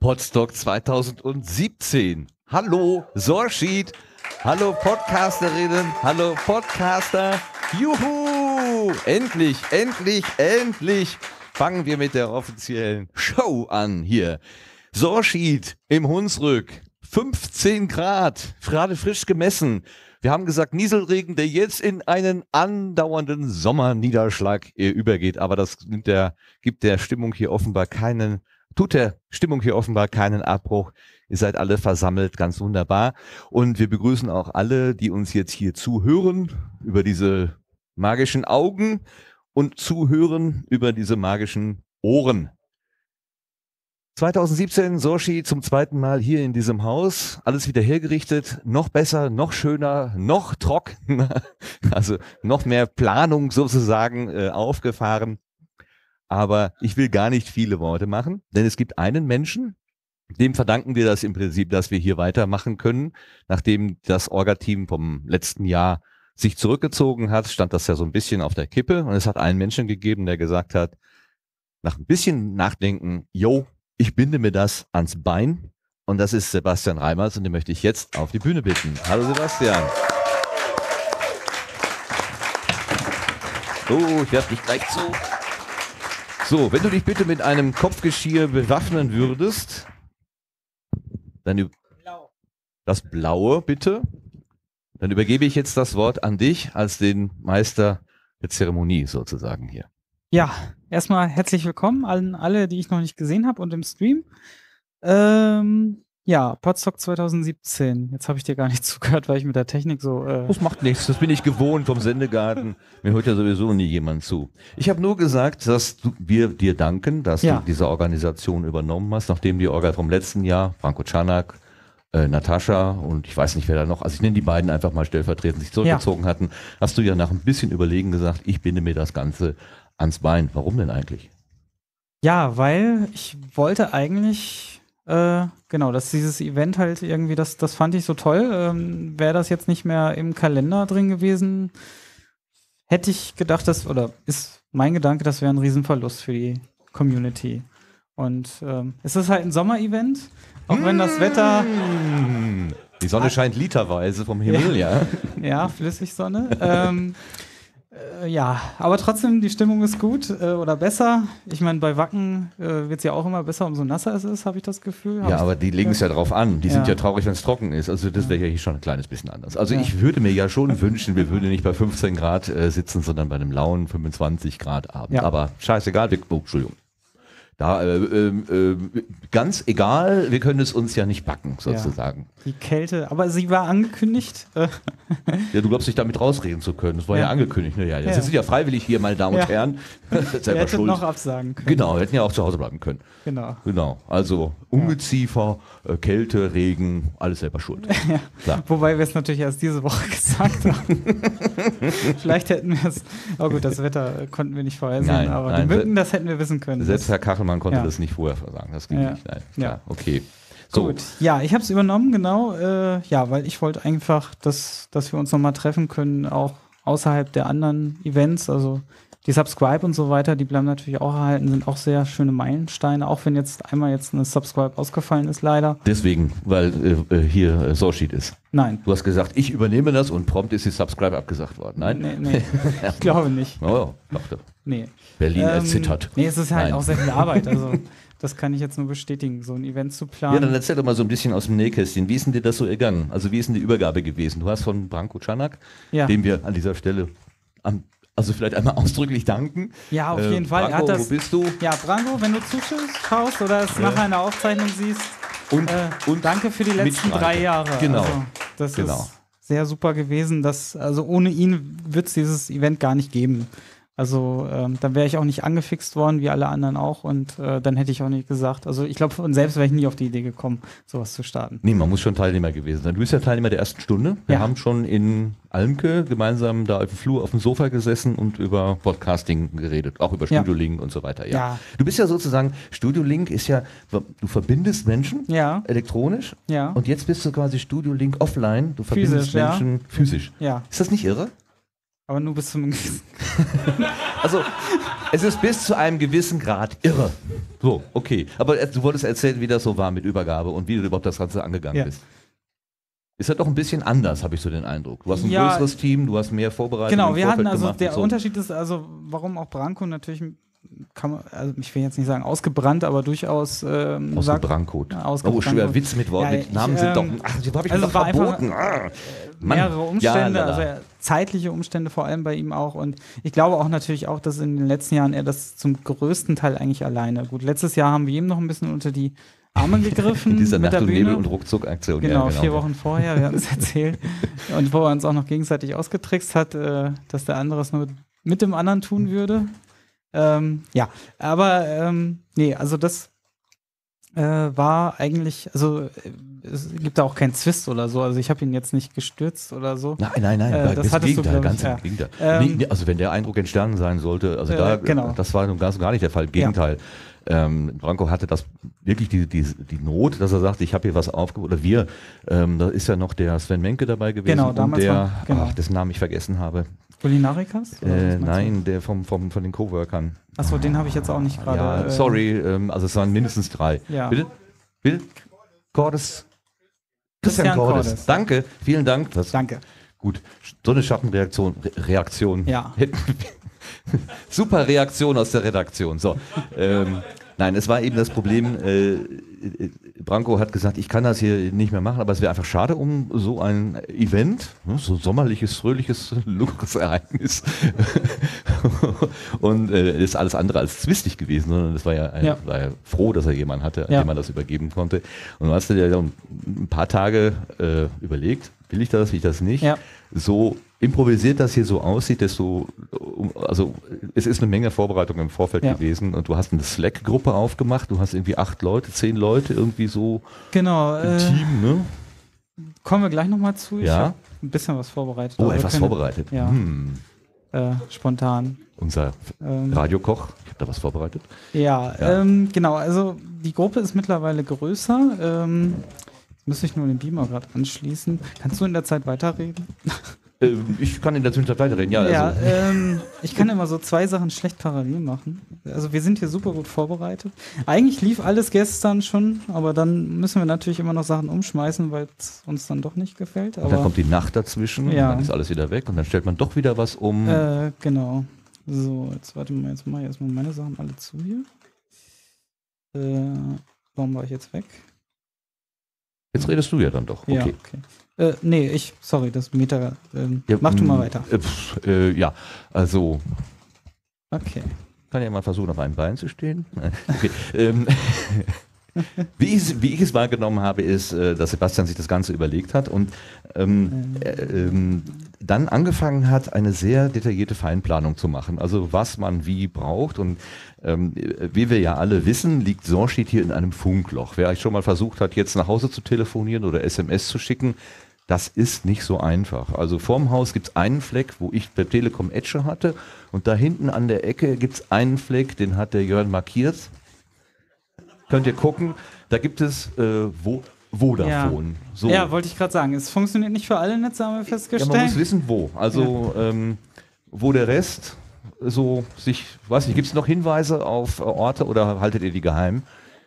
Podstock 2017. Hallo Sorshid, hallo Podcasterinnen, hallo Podcaster. Juhu! Endlich fangen wir mit der offiziellen Show an hier. Sorshid im Hunsrück, 15 Grad, gerade frisch gemessen. Wir haben gesagt, Nieselregen, der jetzt in einen andauernden Sommerniederschlag übergeht. Aber das gibt der Stimmung hier offenbar keinen Abbruch. Ihr seid alle versammelt, ganz wunderbar. Und wir begrüßen auch alle, die uns jetzt hier zuhören, über diese magischen Augen und zuhören über diese magischen Ohren. 2017, Sorshid zum zweiten Mal hier in diesem Haus, alles wieder hergerichtet, noch besser, noch schöner, noch trockener, also noch mehr Planung sozusagen aufgefahren. Aber ich will gar nicht viele Worte machen, denn es gibt einen Menschen, dem verdanken wir das im Prinzip, dass wir hier weitermachen können. Nachdem das Orga-Team vom letzten Jahr sich zurückgezogen hat, stand das ja so ein bisschen auf der Kippe und es hat einen Menschen gegeben, der gesagt hat, nach ein bisschen Nachdenken, ich binde mir das ans Bein und das ist Sebastian Reimers und den möchte ich jetzt auf die Bühne bitten. Hallo Sebastian. Ich werfe dich gleich zu. So, wenn du dich bitte mit einem Kopfgeschirr bewaffnen würdest, dann das Blaue bitte, dann übergebe ich jetzt das Wort an dich als den Meister der Zeremonie sozusagen hier. Ja, erstmal herzlich willkommen an alle, die ich noch nicht gesehen habe und im Stream. Podstock 2017. Jetzt habe ich dir gar nicht zugehört, weil ich mit der Technik so... Das macht nichts, das bin ich gewohnt vom Sendegarten. Mir hört ja sowieso nie jemand zu. Ich habe nur gesagt, dass wir dir danken, dass du diese Organisation übernommen hast, nachdem die Orga vom letzten Jahr, Branko Čanak, Natascha und ich weiß nicht, wer da noch, also ich nenne die beiden einfach mal stellvertretend, sich zurückgezogen hatten, hast du ja nach ein bisschen Überlegen gesagt, ich binde mir das Ganze ans Bein. Warum denn eigentlich? Ja, weil ich wollte eigentlich... dass dieses Event halt irgendwie, das fand ich so toll. Wäre das jetzt nicht mehr im Kalender drin gewesen, hätte ich gedacht, ist mein Gedanke, das wäre ein Riesenverlust für die Community. Und es ist halt ein Sommer-Event, auch wenn das Wetter... Die Sonne scheint literweise vom Himmel, ja. Ja, Flüssigsonne. Aber trotzdem, die Stimmung ist gut oder besser. Ich meine, bei Wacken wird es ja auch immer besser, umso nasser es ist, habe ich das Gefühl. Aber die legen es ja drauf an. Die sind ja traurig, wenn es trocken ist. Also das wäre ja hier schon ein kleines bisschen anders. Also ich würde mir ja schon wünschen, wir würden nicht bei 15 Grad sitzen, sondern bei einem lauen 25 Grad Abend. Ja. Aber scheißegal, Entschuldigung. Ganz egal, wir können es uns ja nicht backen, sozusagen. Ja, die Kälte, aber sie war angekündigt. Ja, du glaubst nicht damit rausreden zu können, das war ja angekündigt. Sie sind ja freiwillig hier, meine Damen und Herren. Selber hättet schuld. Noch absagen können. Genau, hätten ja auch zu Hause bleiben können. Genau. Also Ungeziefer, Kälte, Regen, alles selber schuld. Klar. Wobei wir es natürlich erst diese Woche gesagt haben. Vielleicht hätten wir es, gut, das Wetter konnten wir nicht vorhersehen, aber die Mücken, das hätten wir wissen können. Selbst Herr Kachelmann konnte das nicht vorher sagen, das ging nicht. Nein, klar. Okay. So. Gut, ich habe es übernommen, genau, weil ich wollte einfach, dass wir uns nochmal treffen können, auch außerhalb der anderen Events, also die Subscribe und so weiter, die bleiben natürlich auch erhalten, sind auch sehr schöne Meilensteine, auch wenn jetzt einmal eine Subscribe ausgefallen ist, leider. Deswegen, weil hier Sorshid ist. Nein. Du hast gesagt, ich übernehme das und prompt ist die Subscribe abgesagt worden. Nein? Nee. Ich glaube nicht. Dachte. Nee. Berlin erzittert. Nee, es ist halt auch sehr viel Arbeit, also das kann ich jetzt nur bestätigen, so ein Event zu planen. Ja, dann erzähl doch mal so ein bisschen aus dem Nähkästchen. Wie ist denn dir das so ergangen? Also wie ist denn die Übergabe gewesen? Du hast von Branko Čanak, dem wir an dieser Stelle vielleicht einmal ausdrücklich danken. Ja, auf jeden Fall. Branko, wo bist du? Ja, Branko, wenn du zuschaust oder es nach einer Aufzeichnung siehst. Und danke für die letzten 3 Jahre. Genau. Also, das ist sehr super gewesen. Also ohne ihn wird es dieses Event gar nicht geben. Also dann wäre ich auch nicht angefixt worden, wie alle anderen auch. Und dann hätte ich auch nicht gesagt. Also ich glaube, von selbst wäre ich nie auf die Idee gekommen, sowas zu starten. Nee, man muss schon Teilnehmer gewesen sein. Du bist ja Teilnehmer der ersten Stunde. Wir haben schon in Almke gemeinsam da auf dem Flur auf dem Sofa gesessen und über Podcasting geredet. Auch über Studio Link und so weiter. Ja. Du bist ja sozusagen, Studio Link ist ja, du verbindest Menschen elektronisch. Ja. Und jetzt bist du quasi Studio Link offline. Du verbindest Menschen physisch. Ja. Ist das nicht irre? Aber nur bis zum Also, Es ist bis zu einem gewissen Grad irre. So, okay. Aber du wolltest erzählen, wie das so war mit Übergabe und wie du überhaupt das Ganze angegangen bist. Ist ja doch ein bisschen anders, habe ich so den Eindruck. Du hast ein größeres Team, du hast mehr vorbereitet. Genau, wir hatten also, der Unterschied ist also, warum auch Branko natürlich, kann man, also ich will jetzt nicht sagen ausgebrannt, aber durchaus ausgebrannt. Oh, schwer Witz mit Worten, mit Namen sind doch, ach, das habe ich also mir doch verboten. Mehrere Umstände, also zeitliche Umstände vor allem bei ihm auch, und ich glaube auch natürlich auch, dass in den letzten Jahren er das zum größten Teil eigentlich alleine, gut, letztes Jahr haben wir ihm noch ein bisschen unter die Arme gegriffen. In dieser mit Nacht- der und Bühne. Nebel- und Ruckzuck-Aktion. Genau, 4 Wochen vorher, wir haben es erzählt. Und wo er uns auch noch gegenseitig ausgetrickst hat, dass der andere es nur mit dem anderen tun würde. Nee, also das war eigentlich, also es gibt da auch keinen Zwist oder so, also ich habe ihn jetzt nicht gestürzt oder so. Nein, das hattest Gegenteil, du, ganz im Gegenteil. Also wenn der Eindruck entstanden sein sollte, also das war nun gar nicht der Fall, im Gegenteil. Branko hatte das wirklich die Not, dass er sagte, ich habe hier was aufgebaut, oder wir, da ist ja noch der Sven Menke dabei gewesen, genau, damals dessen Namen ich vergessen habe. Kulinarikas? Nein, der von den Coworkern. Achso, den habe ich jetzt auch nicht gerade. Ja, sorry, also es waren mindestens 3. Ja. Bitte? Cordes? Christian Cordes. Danke, vielen Dank. Danke. Gut, so eine Schattenreaktion. Ja. Super Reaktion aus der Redaktion. So, nein, es war eben das Problem, Branko hat gesagt, ich kann das hier nicht mehr machen, aber es wäre einfach schade um so ein Event, so sommerliches, fröhliches, lockeres Ereignis. Und ist alles andere als zwistig gewesen, sondern es war war ja froh, dass er jemanden hatte, dem man das übergeben konnte. Und dann hast du dir dann ein paar Tage überlegt, will ich das nicht? Ja. So improvisiert das hier so aussieht, also es ist eine Menge Vorbereitung im Vorfeld gewesen und du hast eine Slack-Gruppe aufgemacht, du hast irgendwie 8 Leute, 10 Leute irgendwie so im Team, ne? Kommen wir gleich nochmal zu. Ich habe ein bisschen was vorbereitet. Oh, etwas vorbereitet. Ja. Spontan. Unser Radiokoch, ich habe da was vorbereitet. Ja. Genau, also die Gruppe ist mittlerweile größer. Jetzt müsste ich nur den Beamer gerade anschließen. Kannst du in der Zeit weiterreden? Ich kann in der Zwischenzeit weiterreden, ja. Also. Ich kann immer so 2 Sachen schlecht parallel machen. Also wir sind hier super gut vorbereitet. Eigentlich lief alles gestern schon, aber dann müssen wir natürlich immer noch Sachen umschmeißen, weil es uns dann doch nicht gefällt. Aber und dann kommt die Nacht dazwischen und dann ist alles wieder weg und dann stellt man doch wieder was um. Genau. So, jetzt warte mal, jetzt mache ich erstmal meine Sachen alle zu hier. Warum war ich jetzt weg? Jetzt redest du ja dann doch. Okay. Ja, okay. Nee, sorry, das Meter, mach du mal weiter. Ja, also. Okay. Kann ja mal versuchen, auf einem Bein zu stehen. Okay. Wie ich es wahrgenommen habe, ist, dass Sebastian sich das Ganze überlegt hat und dann angefangen hat, eine sehr detaillierte Feinplanung zu machen. Also was man wie braucht und wie wir ja alle wissen, liegt Sorschied hier in einem Funkloch. Wer schon mal versucht hat, jetzt nach Hause zu telefonieren oder SMS zu schicken, das ist nicht so einfach. Also vorm Haus gibt es einen Fleck, wo ich per Telekom Edge hatte und da hinten an der Ecke gibt es einen Fleck, den hat der Jörn markiert. Könnt ihr gucken, da gibt es Vodafone. Ja. So. Ja, wollte ich gerade sagen. Es funktioniert nicht für alle Netze, haben wir festgestellt. Ja, man muss wissen, wo. Also wo der Rest so sich, weiß nicht, gibt es noch Hinweise auf Orte oder haltet ihr die geheim?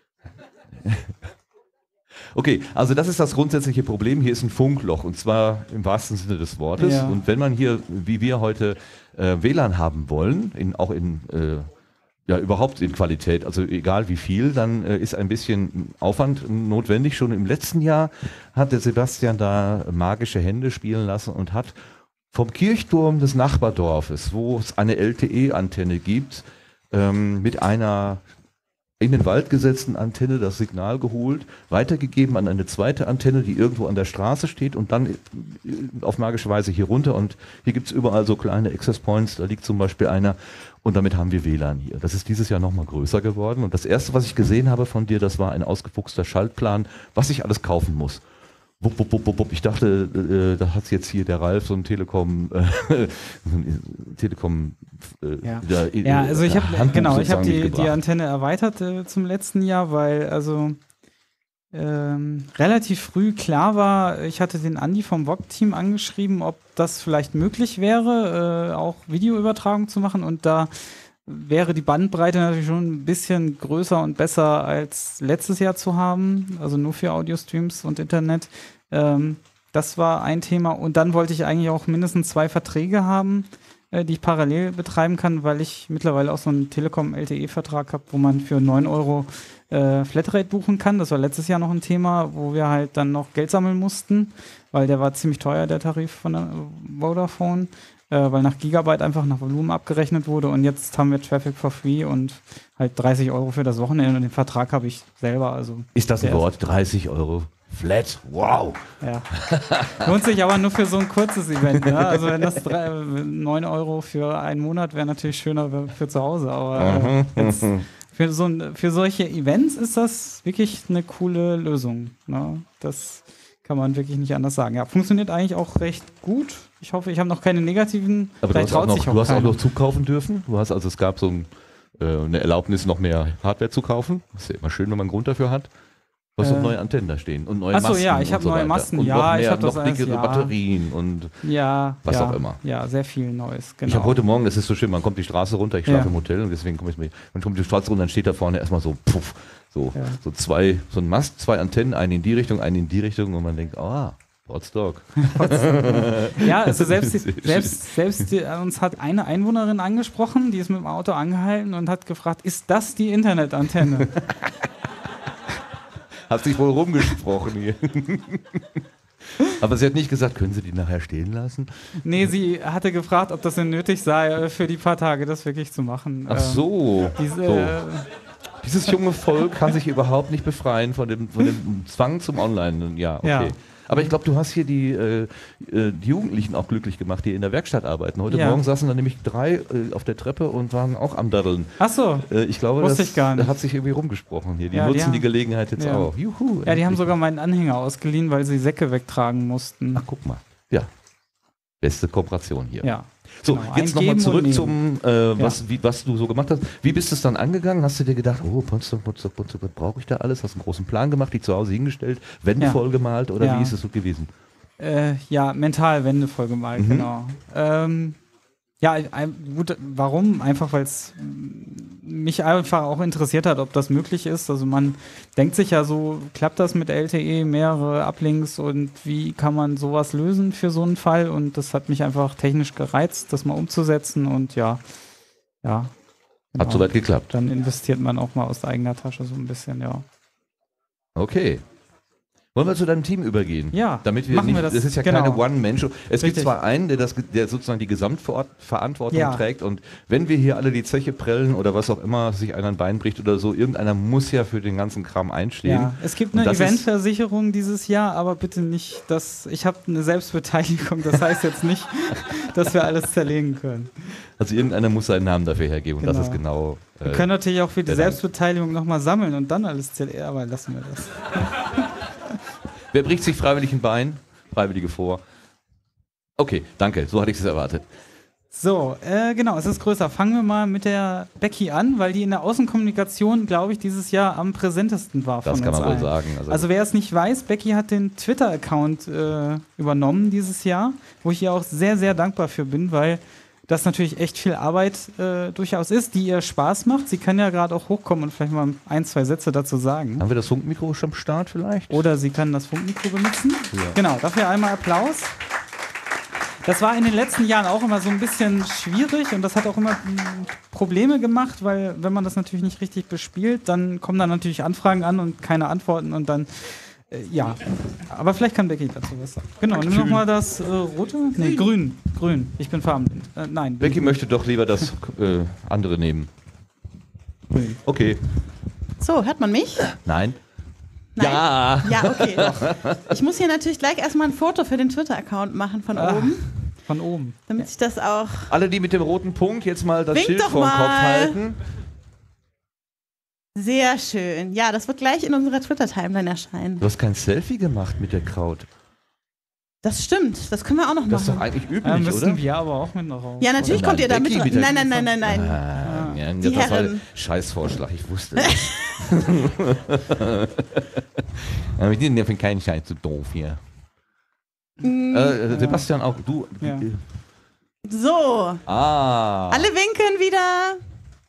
Okay, also das ist das grundsätzliche Problem. Hier ist ein Funkloch und zwar im wahrsten Sinne des Wortes. Ja. Und wenn man hier, wie wir heute, WLAN haben wollen, überhaupt in Qualität, also egal wie viel, dann ist ein bisschen Aufwand notwendig. Schon im letzten Jahr hat der Sebastian da magische Hände spielen lassen und hat vom Kirchturm des Nachbardorfes, wo es eine LTE-Antenne gibt, mit einer in den Wald gesetzten Antenne das Signal geholt, weitergegeben an eine zweite Antenne, die irgendwo an der Straße steht und dann auf magische Weise hier runter und hier gibt es überall so kleine Access Points, da liegt zum Beispiel einer und damit haben wir WLAN hier. Das ist dieses Jahr nochmal größer geworden und das erste, was ich gesehen habe von dir, das war ein ausgefuchster Schaltplan, was ich alles kaufen muss. Ich dachte, da hat jetzt hier der Ralf so ein Telekom also ich habe die Antenne erweitert zum letzten Jahr, weil also relativ früh klar war, ich hatte den Andi vom VOG-Team angeschrieben, ob das vielleicht möglich wäre, auch Videoübertragung zu machen und da wäre die Bandbreite natürlich schon ein bisschen größer und besser als letztes Jahr zu haben, also nur für Audio-Streams und Internet. Das war ein Thema und dann wollte ich eigentlich auch mindestens 2 Verträge haben, die ich parallel betreiben kann, weil ich mittlerweile auch so einen Telekom-LTE-Vertrag habe, wo man für 9 Euro Flatrate buchen kann. Das war letztes Jahr noch ein Thema, wo wir halt dann noch Geld sammeln mussten, weil der war ziemlich teuer, der Tarif von der Vodafone, weil nach Gigabyte einfach nach Volumen abgerechnet wurde und jetzt haben wir Traffic for Free und halt 30 Euro für das Wochenende und den Vertrag habe ich selber. Also Ist das ein Wort? 30 Euro. Flat, wow. Ja. Lohnt sich aber nur für so ein kurzes Event. Ne? Also wenn das 9 Euro für einen Monat wäre natürlich schöner für zu Hause, aber jetzt für solche Events ist das wirklich eine coole Lösung. Ne? Das kann man wirklich nicht anders sagen. Ja, funktioniert eigentlich auch recht gut. Ich hoffe, ich habe noch keine negativen. Aber du hast auch noch zukaufen dürfen? Es gab so eine Erlaubnis, noch mehr Hardware zu kaufen. Das ist ja immer schön, wenn man einen Grund dafür hat. Du hast noch neue Antennen da stehen und neue Masten. Achso, ja, ich habe neue Masten. Und ja, ich habe noch dickere Batterien und was auch immer. Ja, sehr viel Neues. Genau. Ich habe heute Morgen, das ist so schön, man kommt die Straße runter, ich schlafe im Hotel und deswegen komme ich mir. Man kommt die Straße runter, dann steht da vorne erstmal so, puff, so ein Mast, 2 Antennen, eine in die Richtung, eine in die Richtung und man denkt, Potsdok. Ja, also selbst uns hat eine Einwohnerin angesprochen, die ist mit dem Auto angehalten und hat gefragt, ist das die Internetantenne? Hat sich wohl rumgesprochen hier. Aber sie hat nicht gesagt, können Sie die nachher stehen lassen? Nee, sie hatte gefragt, ob das denn nötig sei, für die paar Tage das wirklich zu machen. Ach so. Dieses junge Volk kann sich überhaupt nicht befreien von dem Zwang zum Online. Ja, okay. Ja. Aber ich glaube, du hast hier die Jugendlichen auch glücklich gemacht, die in der Werkstatt arbeiten. Heute Morgen saßen da nämlich 3 auf der Treppe und waren auch am Daddeln. Ach so, ich glaube, wusste ich gar nicht. Hat sich irgendwie rumgesprochen hier. Die nutzen die Gelegenheit jetzt auch. Juhu. Ja, die haben sogar meinen Anhänger ausgeliehen, weil sie Säcke wegtragen mussten. Ach, guck mal. Ja, beste Kooperation hier. Ja. So, genau, jetzt nochmal zurück zum, was du so gemacht hast. Wie bist du es dann angegangen? Hast du dir gedacht, Potsdok, brauche ich da alles? Hast du einen großen Plan gemacht, die zu Hause hingestellt, Wände voll gemalt oder wie ist es so gewesen? Mental Wände voll gemalt, genau. Gut, warum? Einfach, weil es mich einfach auch interessiert hat, ob das möglich ist. Also man denkt sich ja so, klappt das mit LTE, mehrere Uplinks und wie kann man sowas lösen für so einen Fall? Und das hat mich einfach technisch gereizt, das mal umzusetzen und ja. Genau. Hat soweit geklappt. Dann investiert man auch mal aus eigener Tasche so ein bisschen, ja. Okay. Wollen wir zu deinem Team übergehen? Ja, damit wir nicht, das ist ja keine One-Man-Show. Es gibt zwar einen, der sozusagen die Gesamtverantwortung trägt und wenn wir hier alle die Zeche prellen oder was auch immer, sich einer ein Bein bricht oder so, irgendeiner muss ja für den ganzen Kram einstehen. Ja, es gibt eine Eventversicherung dieses Jahr, aber bitte nicht, ich habe eine Selbstbeteiligung, das heißt jetzt nicht, dass wir alles zerlegen können. Also irgendeiner muss seinen Namen dafür hergeben und das ist genau... wir können natürlich auch für die Selbstbeteiligung nochmal sammeln und dann alles zerlegen, aber lassen wir das. Wer bricht sich freiwillig ein Bein? Freiwillige vor. Okay, danke, so hatte ich es erwartet. So, genau, es ist größer. Fangen wir mal mit der Becky an, weil die in der Außenkommunikation, glaube ich, dieses Jahr am präsentesten war von uns allen. Das kann man wohl sagen. Also wer es nicht weiß, Becky hat den Twitter-Account übernommen dieses Jahr, wo ich ihr auch sehr, sehr dankbar für bin, weil das natürlich echt viel Arbeit durchaus ist, die ihr Spaß macht. Sie kann ja gerade auch hochkommen und vielleicht mal 1, 2 Sätze dazu sagen. Haben wir das Funkmikro schon am Start vielleicht? Oder sie kann das Funkmikro benutzen. Ja. Genau, dafür einmal Applaus. Das war in den letzten Jahren auch immer so ein bisschen schwierig und das hat auch immer Probleme gemacht, weil wenn man das natürlich nicht richtig bespielt, dann kommen dann natürlich Anfragen an und keine Antworten und dann aber vielleicht kann Becky dazu was sagen. Genau, nimm nochmal das rote. Nee, grün. Ich bin farbenblind. Nein. Becky möchte doch lieber das andere nehmen. Grün. Okay. So, hört man mich? Nein. Ja. Ja, okay. Doch. Ich muss hier natürlich gleich erstmal ein Foto für den Twitter-Account machen von oben. Von oben. Damit ich das auch... Alle, die mit dem roten Punkt jetzt mal das Schild vor den Kopf halten. Sehr schön. Ja, das wird gleich in unserer Twitter-Timeline erscheinen. Du hast kein Selfie gemacht mit der Kraut. Das stimmt, das können wir auch noch machen. Das ist doch eigentlich üblich, müssen oder? wir aber auch mit noch raus. Ja, natürlich kommt ihr da mit rein. Nein. Ja, das war ein Scheißvorschlag, ich wusste es. Aber wir sind ja für keinen Scheiß zu doof hier. Sebastian, auch du. So. Alle winken wieder.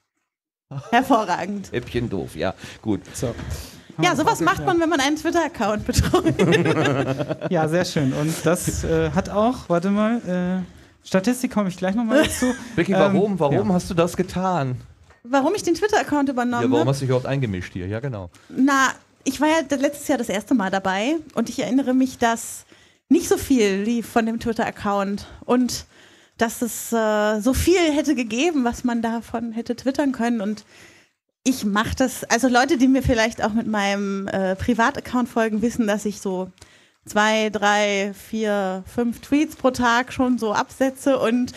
Hervorragend. Häppchen doof, ja, gut. So. Ja, sowas macht man, wenn man einen Twitter-Account betreut. Ja, sehr schön. Und das hat auch, warte mal, Statistik komme ich gleich nochmal dazu. Becky, warum hast du das getan? Warum ich den Twitter-Account übernommen habe? Ja, warum hast du dich überhaupt eingemischt hier? Ja, genau. Na, ich war ja letztes Jahr das erste Mal dabei und ich erinnere mich, dass nicht so viel lief von dem Twitter-Account und dass es so viel hätte gegeben, was man davon hätte twittern können. Und ich mache das, also Leute, die mir vielleicht auch mit meinem Privataccount folgen, wissen, dass ich so 2, 3, 4, 5 Tweets pro Tag schon so absetze und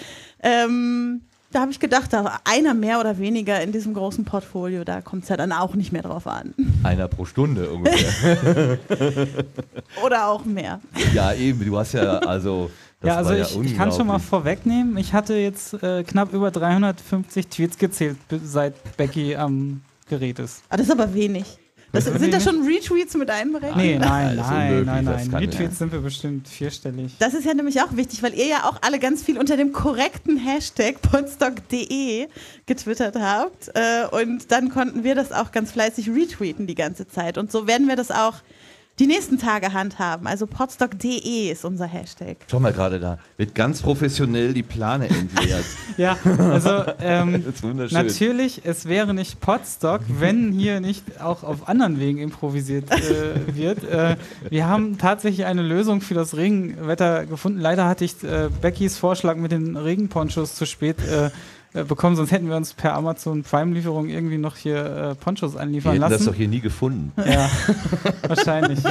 da habe ich gedacht, da einer mehr oder weniger in diesem großen Portfolio, da kommt es ja dann auch nicht mehr drauf an. Einer pro Stunde ungefähr. Oder auch mehr. Ja, eben, du hast ja, also... Ja, also ich kann schon mal vorwegnehmen, ich hatte jetzt knapp über 350 Tweets gezählt, seit Becky am Gerät ist. Ah, das ist aber wenig. Sind da schon Retweets mit einberechnet? Nee, nein. Retweets sind wir bestimmt vierstellig. Das ist ja nämlich auch wichtig, weil ihr ja auch alle ganz viel unter dem korrekten Hashtag podstock.de getwittert habt. Und dann konnten wir das auch ganz fleißig retweeten die ganze Zeit. Und so werden wir das auch die nächsten Tage handhaben. Also podstock.de ist unser Hashtag. Schau mal gerade da, wird ganz professionell die Plane entleert. Ja, also Das ist wunderschön. natürlich, es wäre nicht Podstock, wenn hier nicht auch auf anderen Wegen improvisiert wird. Wir haben tatsächlich eine Lösung für das Regenwetter gefunden. Leider hatte ich Beckys Vorschlag mit den Regenponchos zu spät bekommen, sonst hätten wir uns per Amazon Prime-Lieferung irgendwie noch hier Ponchos anliefern Wir hätten lassen. das doch hier nie gefunden. Ja, wahrscheinlich.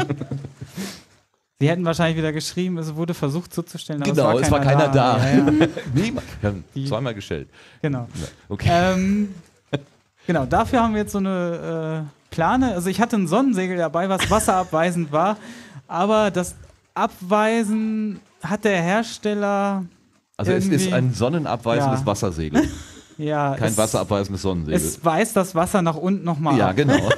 Sie hätten wahrscheinlich wieder geschrieben, es wurde versucht zuzustellen, aber Genau, es war keiner da. Ja. Niemand. Wir haben zweimal gestellt. Genau. Ja, okay. Genau, dafür haben wir jetzt so eine Plane. Also ich hatte ein Sonnensegel dabei, was wasserabweisend war, aber das Abweisen hat der Hersteller... Also es ist ein sonnenabweisendes Ja. Wassersegel. Ja, Kein wasserabweisendes Sonnensegel. Es weist das Wasser nach unten nochmal Ja, ab. genau.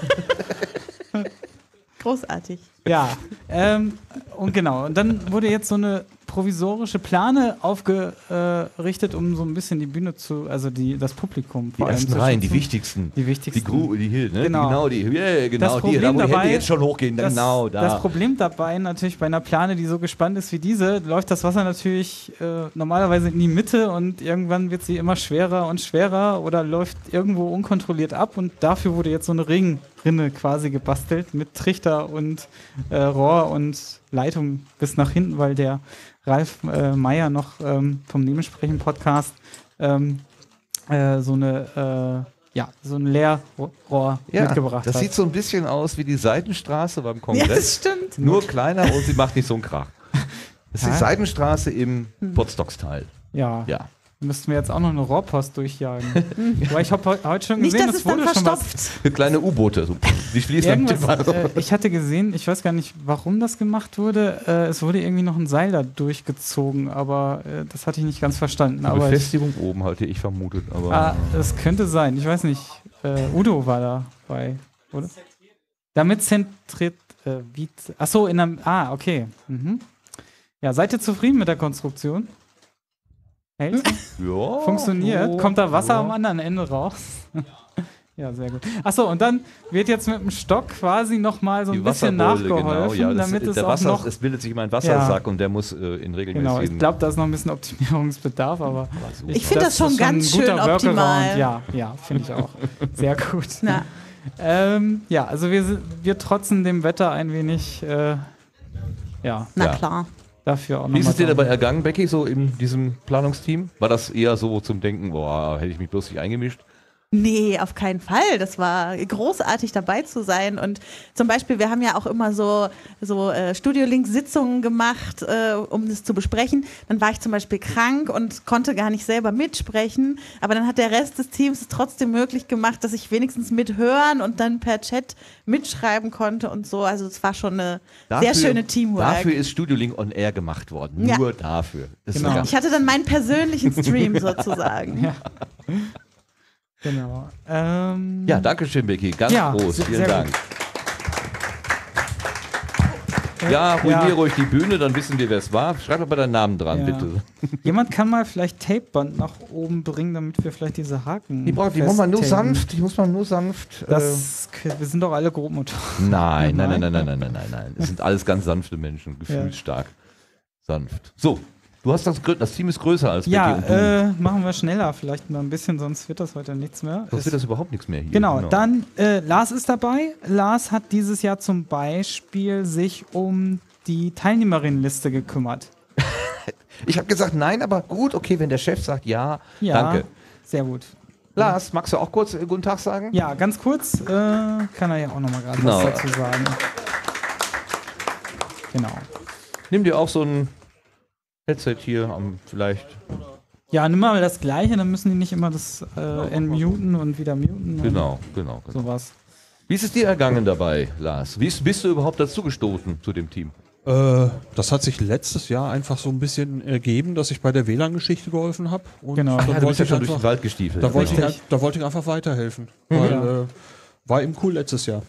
Großartig. Ja, und genau. Und dann wurde jetzt so eine provisorische Plane aufgerichtet, um so ein bisschen die Bühne das Publikum Die vor allem ersten zu Reihen, die schützen. wichtigsten. Die wichtigsten. Die Hill, ne? Genau. Das Da Problem wo die Hände dabei, jetzt schon hochgehen, genau da. Das Problem dabei natürlich bei einer Plane, die so gespannt ist wie diese, läuft das Wasser natürlich normalerweise in die Mitte und irgendwann wird sie immer schwerer und schwerer oder läuft irgendwo unkontrolliert ab und dafür wurde jetzt so eine Regenrinne quasi gebastelt mit Trichter und Rohr und Leitung bis nach hinten, weil der Ralf Meyer noch vom Nebensprechen-Podcast so ein Leerrohr mitgebracht das hat. sieht so ein bisschen aus wie die Seitenstraße beim Ja, Kongress. das stimmt. Nur kleiner und sie macht nicht so einen Krach. Das ist die Ja. Seitenstraße im Potsdok-Style. Ja. Ja. Müssten wir jetzt auch noch eine Rohrpost durchjagen. Wobei ich habe heute schon Nicht, gesehen, dass es es dann wurde schon was. verstopft. Kleine U-Boote. So. Die schließen dann Ich hatte gesehen, ich weiß gar nicht, warum das gemacht wurde. Es wurde irgendwie noch ein Seil da durchgezogen, aber das hatte ich nicht ganz verstanden. Aber Befestigung oben, hatte ich vermutet. Aber es könnte sein. Ich weiß nicht. Udo war dabei, oder? Damit zentriert. Achso, in einem. Okay. Mhm. Ja, seid ihr zufrieden mit der Konstruktion? Hält? ja, Funktioniert? so, Kommt da Wasser ja. am anderen Ende raus? Ja, sehr gut. Achso, und dann wird jetzt mit dem Stock quasi nochmal so ein Die bisschen Wasserbeule, nachgeholfen, genau. Ja, damit es der auch noch... Es bildet sich immer ein Wassersack und der muss in regelmäßigen... Genau, ich glaube, da ist noch ein bisschen Optimierungsbedarf, aber... Ich finde das schon ist ganz ein guter schön optimal. Workaround. Ja, finde ich auch. Sehr gut. Na, Ja, also wir trotzen dem Wetter ein wenig, na Ja. klar. dafür auch Wie ist es dir nochmal... dabei ergangen, Becky, so in diesem Planungsteam? War das eher so zum Denken, boah, hätte ich mich bloß nicht eingemischt? Nee, auf keinen Fall. Das war großartig dabei zu sein. Und zum Beispiel, wir haben ja auch immer so Studio-Link-Sitzungen gemacht, um das zu besprechen. Dann war ich zum Beispiel krank und konnte gar nicht selber mitsprechen. Aber dann hat der Rest des Teams es trotzdem möglich gemacht, dass ich wenigstens mithören und dann per Chat mitschreiben konnte und so. Also es war schon eine sehr schöne Teamwork. Dafür ist Studio Link on Air gemacht worden. Ja. Nur dafür. Das ist Genau. ganz Ich hatte dann meinen persönlichen Stream sozusagen. Ja. Genau. ja, danke schön, Becky. Ganz Ja, groß. sehr Vielen Dank. Ja, ruiniere ruhig die Bühne, dann wissen wir, wer es war. Schreib aber deinen Namen dran, Ja. bitte. Jemand kann mal vielleicht Tapeband nach oben bringen, damit wir vielleicht diese Haken. Die muss man nur festtapen. sanft. Die muss man nur sanft. Wir sind doch alle Grobmotoren. Nein. Nein. Es sind alles ganz sanfte Menschen, gefühlsstark. Sanft. So, du hast das Team ist größer als Becky und du. Ja, machen wir schneller vielleicht mal ein bisschen, sonst wird das heute nichts mehr. Sonst wird das überhaupt nichts mehr hier. Genau, dann Lars ist dabei. Lars hat dieses Jahr zum Beispiel sich um die Teilnehmerinnenliste gekümmert. Ich habe gesagt nein, aber gut, okay, wenn der Chef sagt ja, danke. Sehr gut. Lars, magst du auch kurz guten Tag sagen? Ja, ganz kurz kann er ja auch nochmal gerade Genau. was dazu sagen. Genau. Nimm dir auch so ein Headset hier, vielleicht. Ja, nimm mal das Gleiche, dann müssen die nicht immer das entmuten und wieder muten. Genau. Und sowas. Wie ist es dir ergangen dabei, Lars? Wie bist du überhaupt dazu gestoßen zu dem Team? Das hat sich letztes Jahr einfach so ein bisschen ergeben, dass ich bei der WLAN-Geschichte geholfen habe. Genau. dann Ja, du bist wollte ja ich schon durch den einfach, Wald gestiefelt. da wollte Richtig. da wollte ich einfach weiterhelfen. Weil, war eben cool letztes Jahr.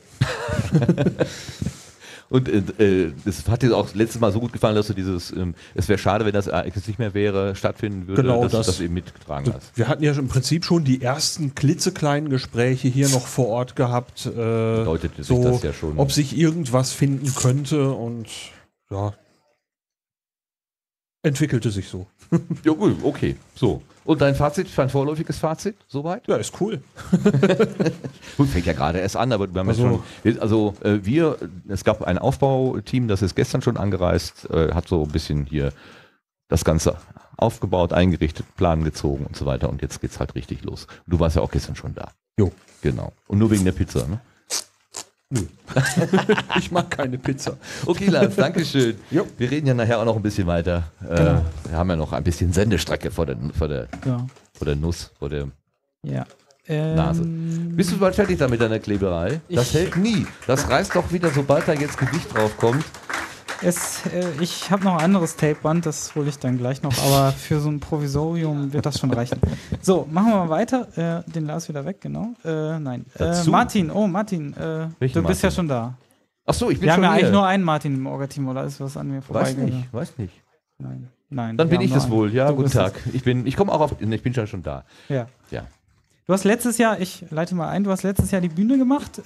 Und das hat dir auch letztes Mal so gut gefallen, dass du dieses, es wäre schade, wenn das Ereignis nicht mehr wäre, stattfinden würde, Genau, dass du das- das eben mitgetragen hast. Wir hatten ja im Prinzip schon die ersten klitzekleinen Gespräche hier noch vor Ort gehabt. Bedeutete sich so, das ja schon. ob sich irgendwas finden könnte und ja, entwickelte sich so. Ja gut, okay, so. Und dein Fazit, dein vorläufiges Fazit, soweit? Ja, ist cool. Gut, fängt ja gerade erst an, aber wir haben es gab ein Aufbauteam, das ist gestern schon angereist, hat so ein bisschen hier das Ganze aufgebaut, eingerichtet, Plan gezogen und so weiter und jetzt geht's halt richtig los. Du warst ja auch gestern schon da. Jo. Genau. Und nur wegen der Pizza, ne? Ich mag keine Pizza. Okay, Lars, danke schön. Jo. Wir reden ja nachher auch noch ein bisschen weiter. Genau. Wir haben ja noch ein bisschen Sendestrecke vor der Nuss, vor der Ja. Nase. Bist du bald fertig da mit deiner Kleberei? Das hält nie. Das reißt doch wieder, sobald da jetzt Gewicht drauf kommt. Ich habe noch ein anderes Tapeband, das hole ich dann gleich noch, aber für so ein Provisorium wird das schon reichen. So, machen wir mal weiter. Den Lars wieder weg, genau. Nein. Dazu? Martin, du bist ja Martin? schon da. Ach so, ich bin Wir haben schon ja hier. eigentlich nur einen Martin im Orga-Team, oder ist was an mir vorbeigegangen? Weiß nicht. Nein. Dann wir bin haben ich nur das einen. wohl. Ja, Du guten bist Tag. Ich komme auch ich bin schon da. es. Ja. Ja. Du hast letztes Jahr, ich leite mal ein, du hast letztes Jahr die Bühne gemacht.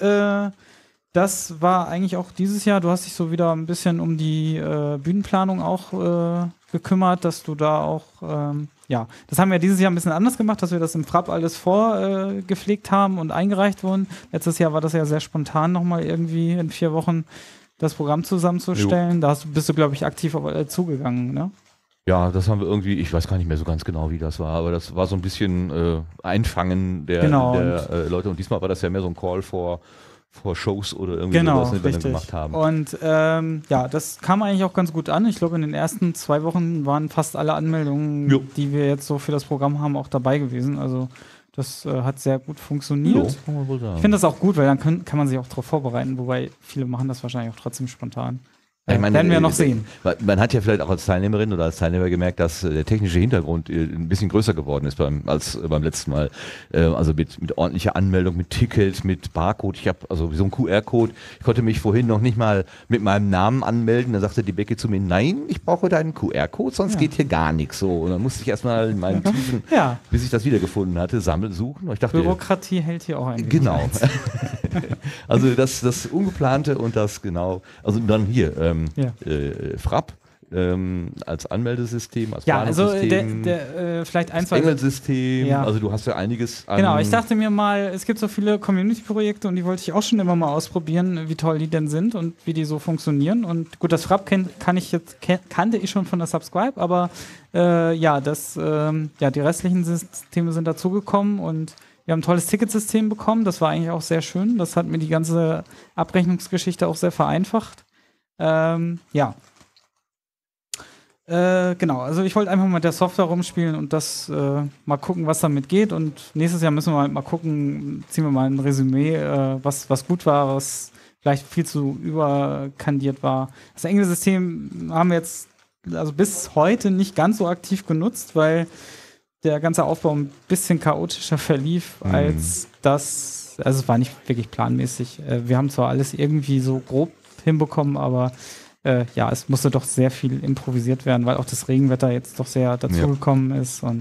Das war eigentlich auch dieses Jahr, du hast dich so wieder ein bisschen um die Bühnenplanung auch gekümmert, dass du da auch, das haben wir dieses Jahr ein bisschen anders gemacht, dass wir das im Frapp alles vorgepflegt haben und eingereicht wurden. Letztes Jahr war das ja sehr spontan nochmal irgendwie in 4 Wochen das Programm zusammenzustellen. Da bist du, glaube ich, aktiv auf alle zugegangen, ne? Ja, das haben wir irgendwie, ich weiß gar nicht mehr so ganz genau, wie das war, aber das war so ein bisschen Einfangen der Leute und diesmal war das ja mehr so ein Call vor Shows oder irgendwie sowas, die wir dann gemacht haben. Und das kam eigentlich auch ganz gut an. Ich glaube, in den ersten 2 Wochen waren fast alle Anmeldungen, die wir jetzt so für das Programm haben, auch dabei gewesen. Also das hat sehr gut funktioniert. Kann man wohl sagen. Ich finde das auch gut, weil dann kann man sich auch darauf vorbereiten, wobei viele machen das wahrscheinlich auch trotzdem spontan. Ich meine, werden wir noch sehen. Man hat ja vielleicht auch als Teilnehmerin oder als Teilnehmer gemerkt, dass der technische Hintergrund ein bisschen größer geworden ist als beim letzten Mal. Also mit ordentlicher Anmeldung, mit Ticket, mit Barcode. Ich habe also so einen QR-Code. Ich konnte mich vorhin noch nicht mal mit meinem Namen anmelden. Da sagte die Becky zu mir, nein, ich brauche deinen QR-Code, sonst geht hier gar nichts. So, und dann musste ich erstmal in meinen Tiefen, bis ich das wiedergefunden hatte, suchen. Und ich dachte, Bürokratie hält hier auch ein. Genau. Also das Ungeplante und das genau. Also dann hier Frapp als Anmeldesystem, als Planungssystem, vielleicht ein, das zwei Engelsystem. Ja. Also du hast ja einiges an. Genau, ich dachte mir mal, es gibt so viele Community-Projekte und die wollte ich auch schon immer mal ausprobieren, wie toll die denn sind und wie die so funktionieren. Und gut, das Frapp kannte ich schon von der Subscribe, aber die restlichen Systeme sind dazugekommen und wir haben ein tolles Ticketsystem bekommen. Das war eigentlich auch sehr schön. Das hat mir die ganze Abrechnungsgeschichte auch sehr vereinfacht. Genau, also ich wollte einfach mal mit der Software rumspielen und das mal gucken, was damit geht. Und nächstes Jahr müssen wir halt mal gucken, ziehen wir mal ein Resümee, was gut war, was vielleicht viel zu überkandiert war. Das Engelsystem haben wir jetzt also bis heute nicht ganz so aktiv genutzt, weil der ganze Aufbau ein bisschen chaotischer verlief, als das, also es war nicht wirklich planmäßig. Wir haben zwar alles irgendwie so grob hinbekommen, aber es musste doch sehr viel improvisiert werden, weil auch das Regenwetter jetzt doch sehr dazugekommen ist. Und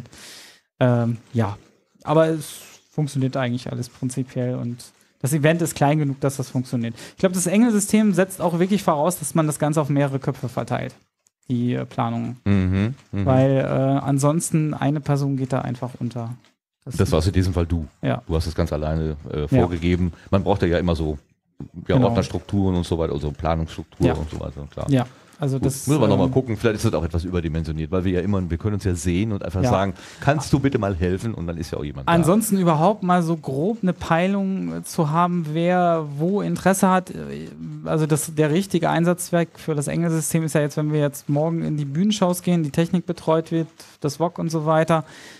aber es funktioniert eigentlich alles prinzipiell und das Event ist klein genug, dass das funktioniert. Ich glaube, das Engelsystem setzt auch wirklich voraus, dass man das Ganze auf mehrere Köpfe verteilt, die Planung. Weil ansonsten eine Person geht da einfach unter. Das warst in diesem Fall du. Ja. Du hast das ganz alleine vorgegeben. Man braucht ja immer so Ordnerstrukturen und so weiter, also Planungsstruktur und so weiter, klar. Ja, also Gut, das müssen wir nochmal gucken, vielleicht ist das auch etwas überdimensioniert, weil wir können uns ja sehen und einfach sagen, kannst du bitte mal helfen und dann ist ja auch jemand da. Ansonsten überhaupt mal so grob eine Peilung zu haben, wer wo Interesse hat. Also der richtige Einsatzzweck für das Engelsystem ist ja jetzt, wenn wir jetzt morgen in die Bühnenshows gehen, die Technik betreut wird, das VOG und so weiter.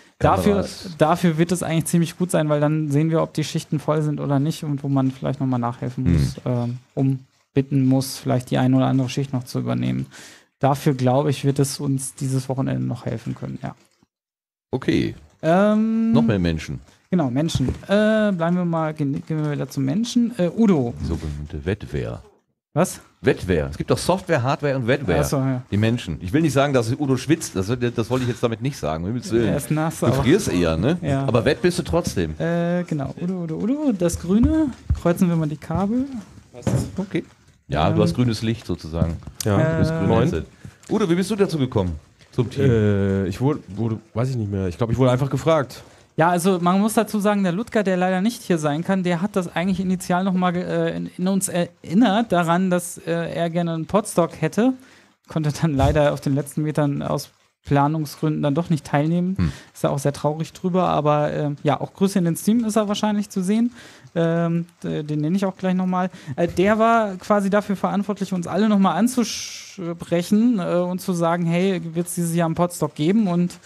Dafür wird es eigentlich ziemlich gut sein, weil dann sehen wir, ob die Schichten voll sind oder nicht und wo man vielleicht nochmal nachhelfen muss, bitten muss, vielleicht die eine oder andere Schicht noch zu übernehmen. Dafür, glaube ich, wird es uns dieses Wochenende noch helfen können, ja. Okay. Noch mehr Menschen. Genau, Menschen. Bleiben wir mal, gehen wir wieder zum Menschen. Udo. Die sogenannte Wettwehr. Was? Wettwehr. Es gibt doch Software, Hardware und Wettwehr. Ach so, ja. Die Menschen. Ich will nicht sagen, dass Udo schwitzt. Das wollte ich jetzt damit nicht sagen. Er ist nass, du frierst eher, ne? Ja. Aber Wett bist du trotzdem. Genau. Udo. Das Grüne. Kreuzen wir mal die Kabel. Okay. Ja, du hast grünes Licht sozusagen. Ja, du bist grün. Udo, wie bist du dazu gekommen? Zum Team? Ich wurde, weiß ich nicht mehr. Ich glaube, ich wurde einfach gefragt. Ja, also man muss dazu sagen, der Ludger, der leider nicht hier sein kann, der hat das eigentlich initial nochmal in uns erinnert daran, dass er gerne einen Podstock hätte. Konnte dann leider auf den letzten Metern aus Planungsgründen dann doch nicht teilnehmen. Ist er auch sehr traurig drüber, aber auch Grüße in den Stream ist er wahrscheinlich zu sehen. Den nenne ich auch gleich nochmal. Der war quasi dafür verantwortlich, uns alle nochmal anzusprechen und zu sagen, hey, wird es dieses Jahr einen Podstock geben? Und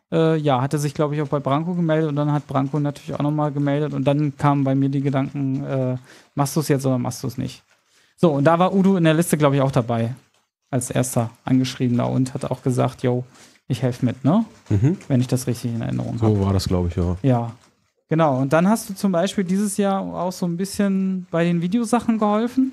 hatte sich, glaube ich, auch bei Branko gemeldet und dann hat Branko natürlich auch nochmal gemeldet und dann kamen bei mir die Gedanken, machst du es jetzt oder machst du es nicht? So, und da war Udo in der Liste, glaube ich, auch dabei, als erster Angeschriebener und hat auch gesagt, yo, ich helfe mit, ne? Wenn ich das richtig in Erinnerung habe. So war das, glaube ich, ja. Ja, genau. Und dann hast du zum Beispiel dieses Jahr auch so ein bisschen bei den Videosachen geholfen.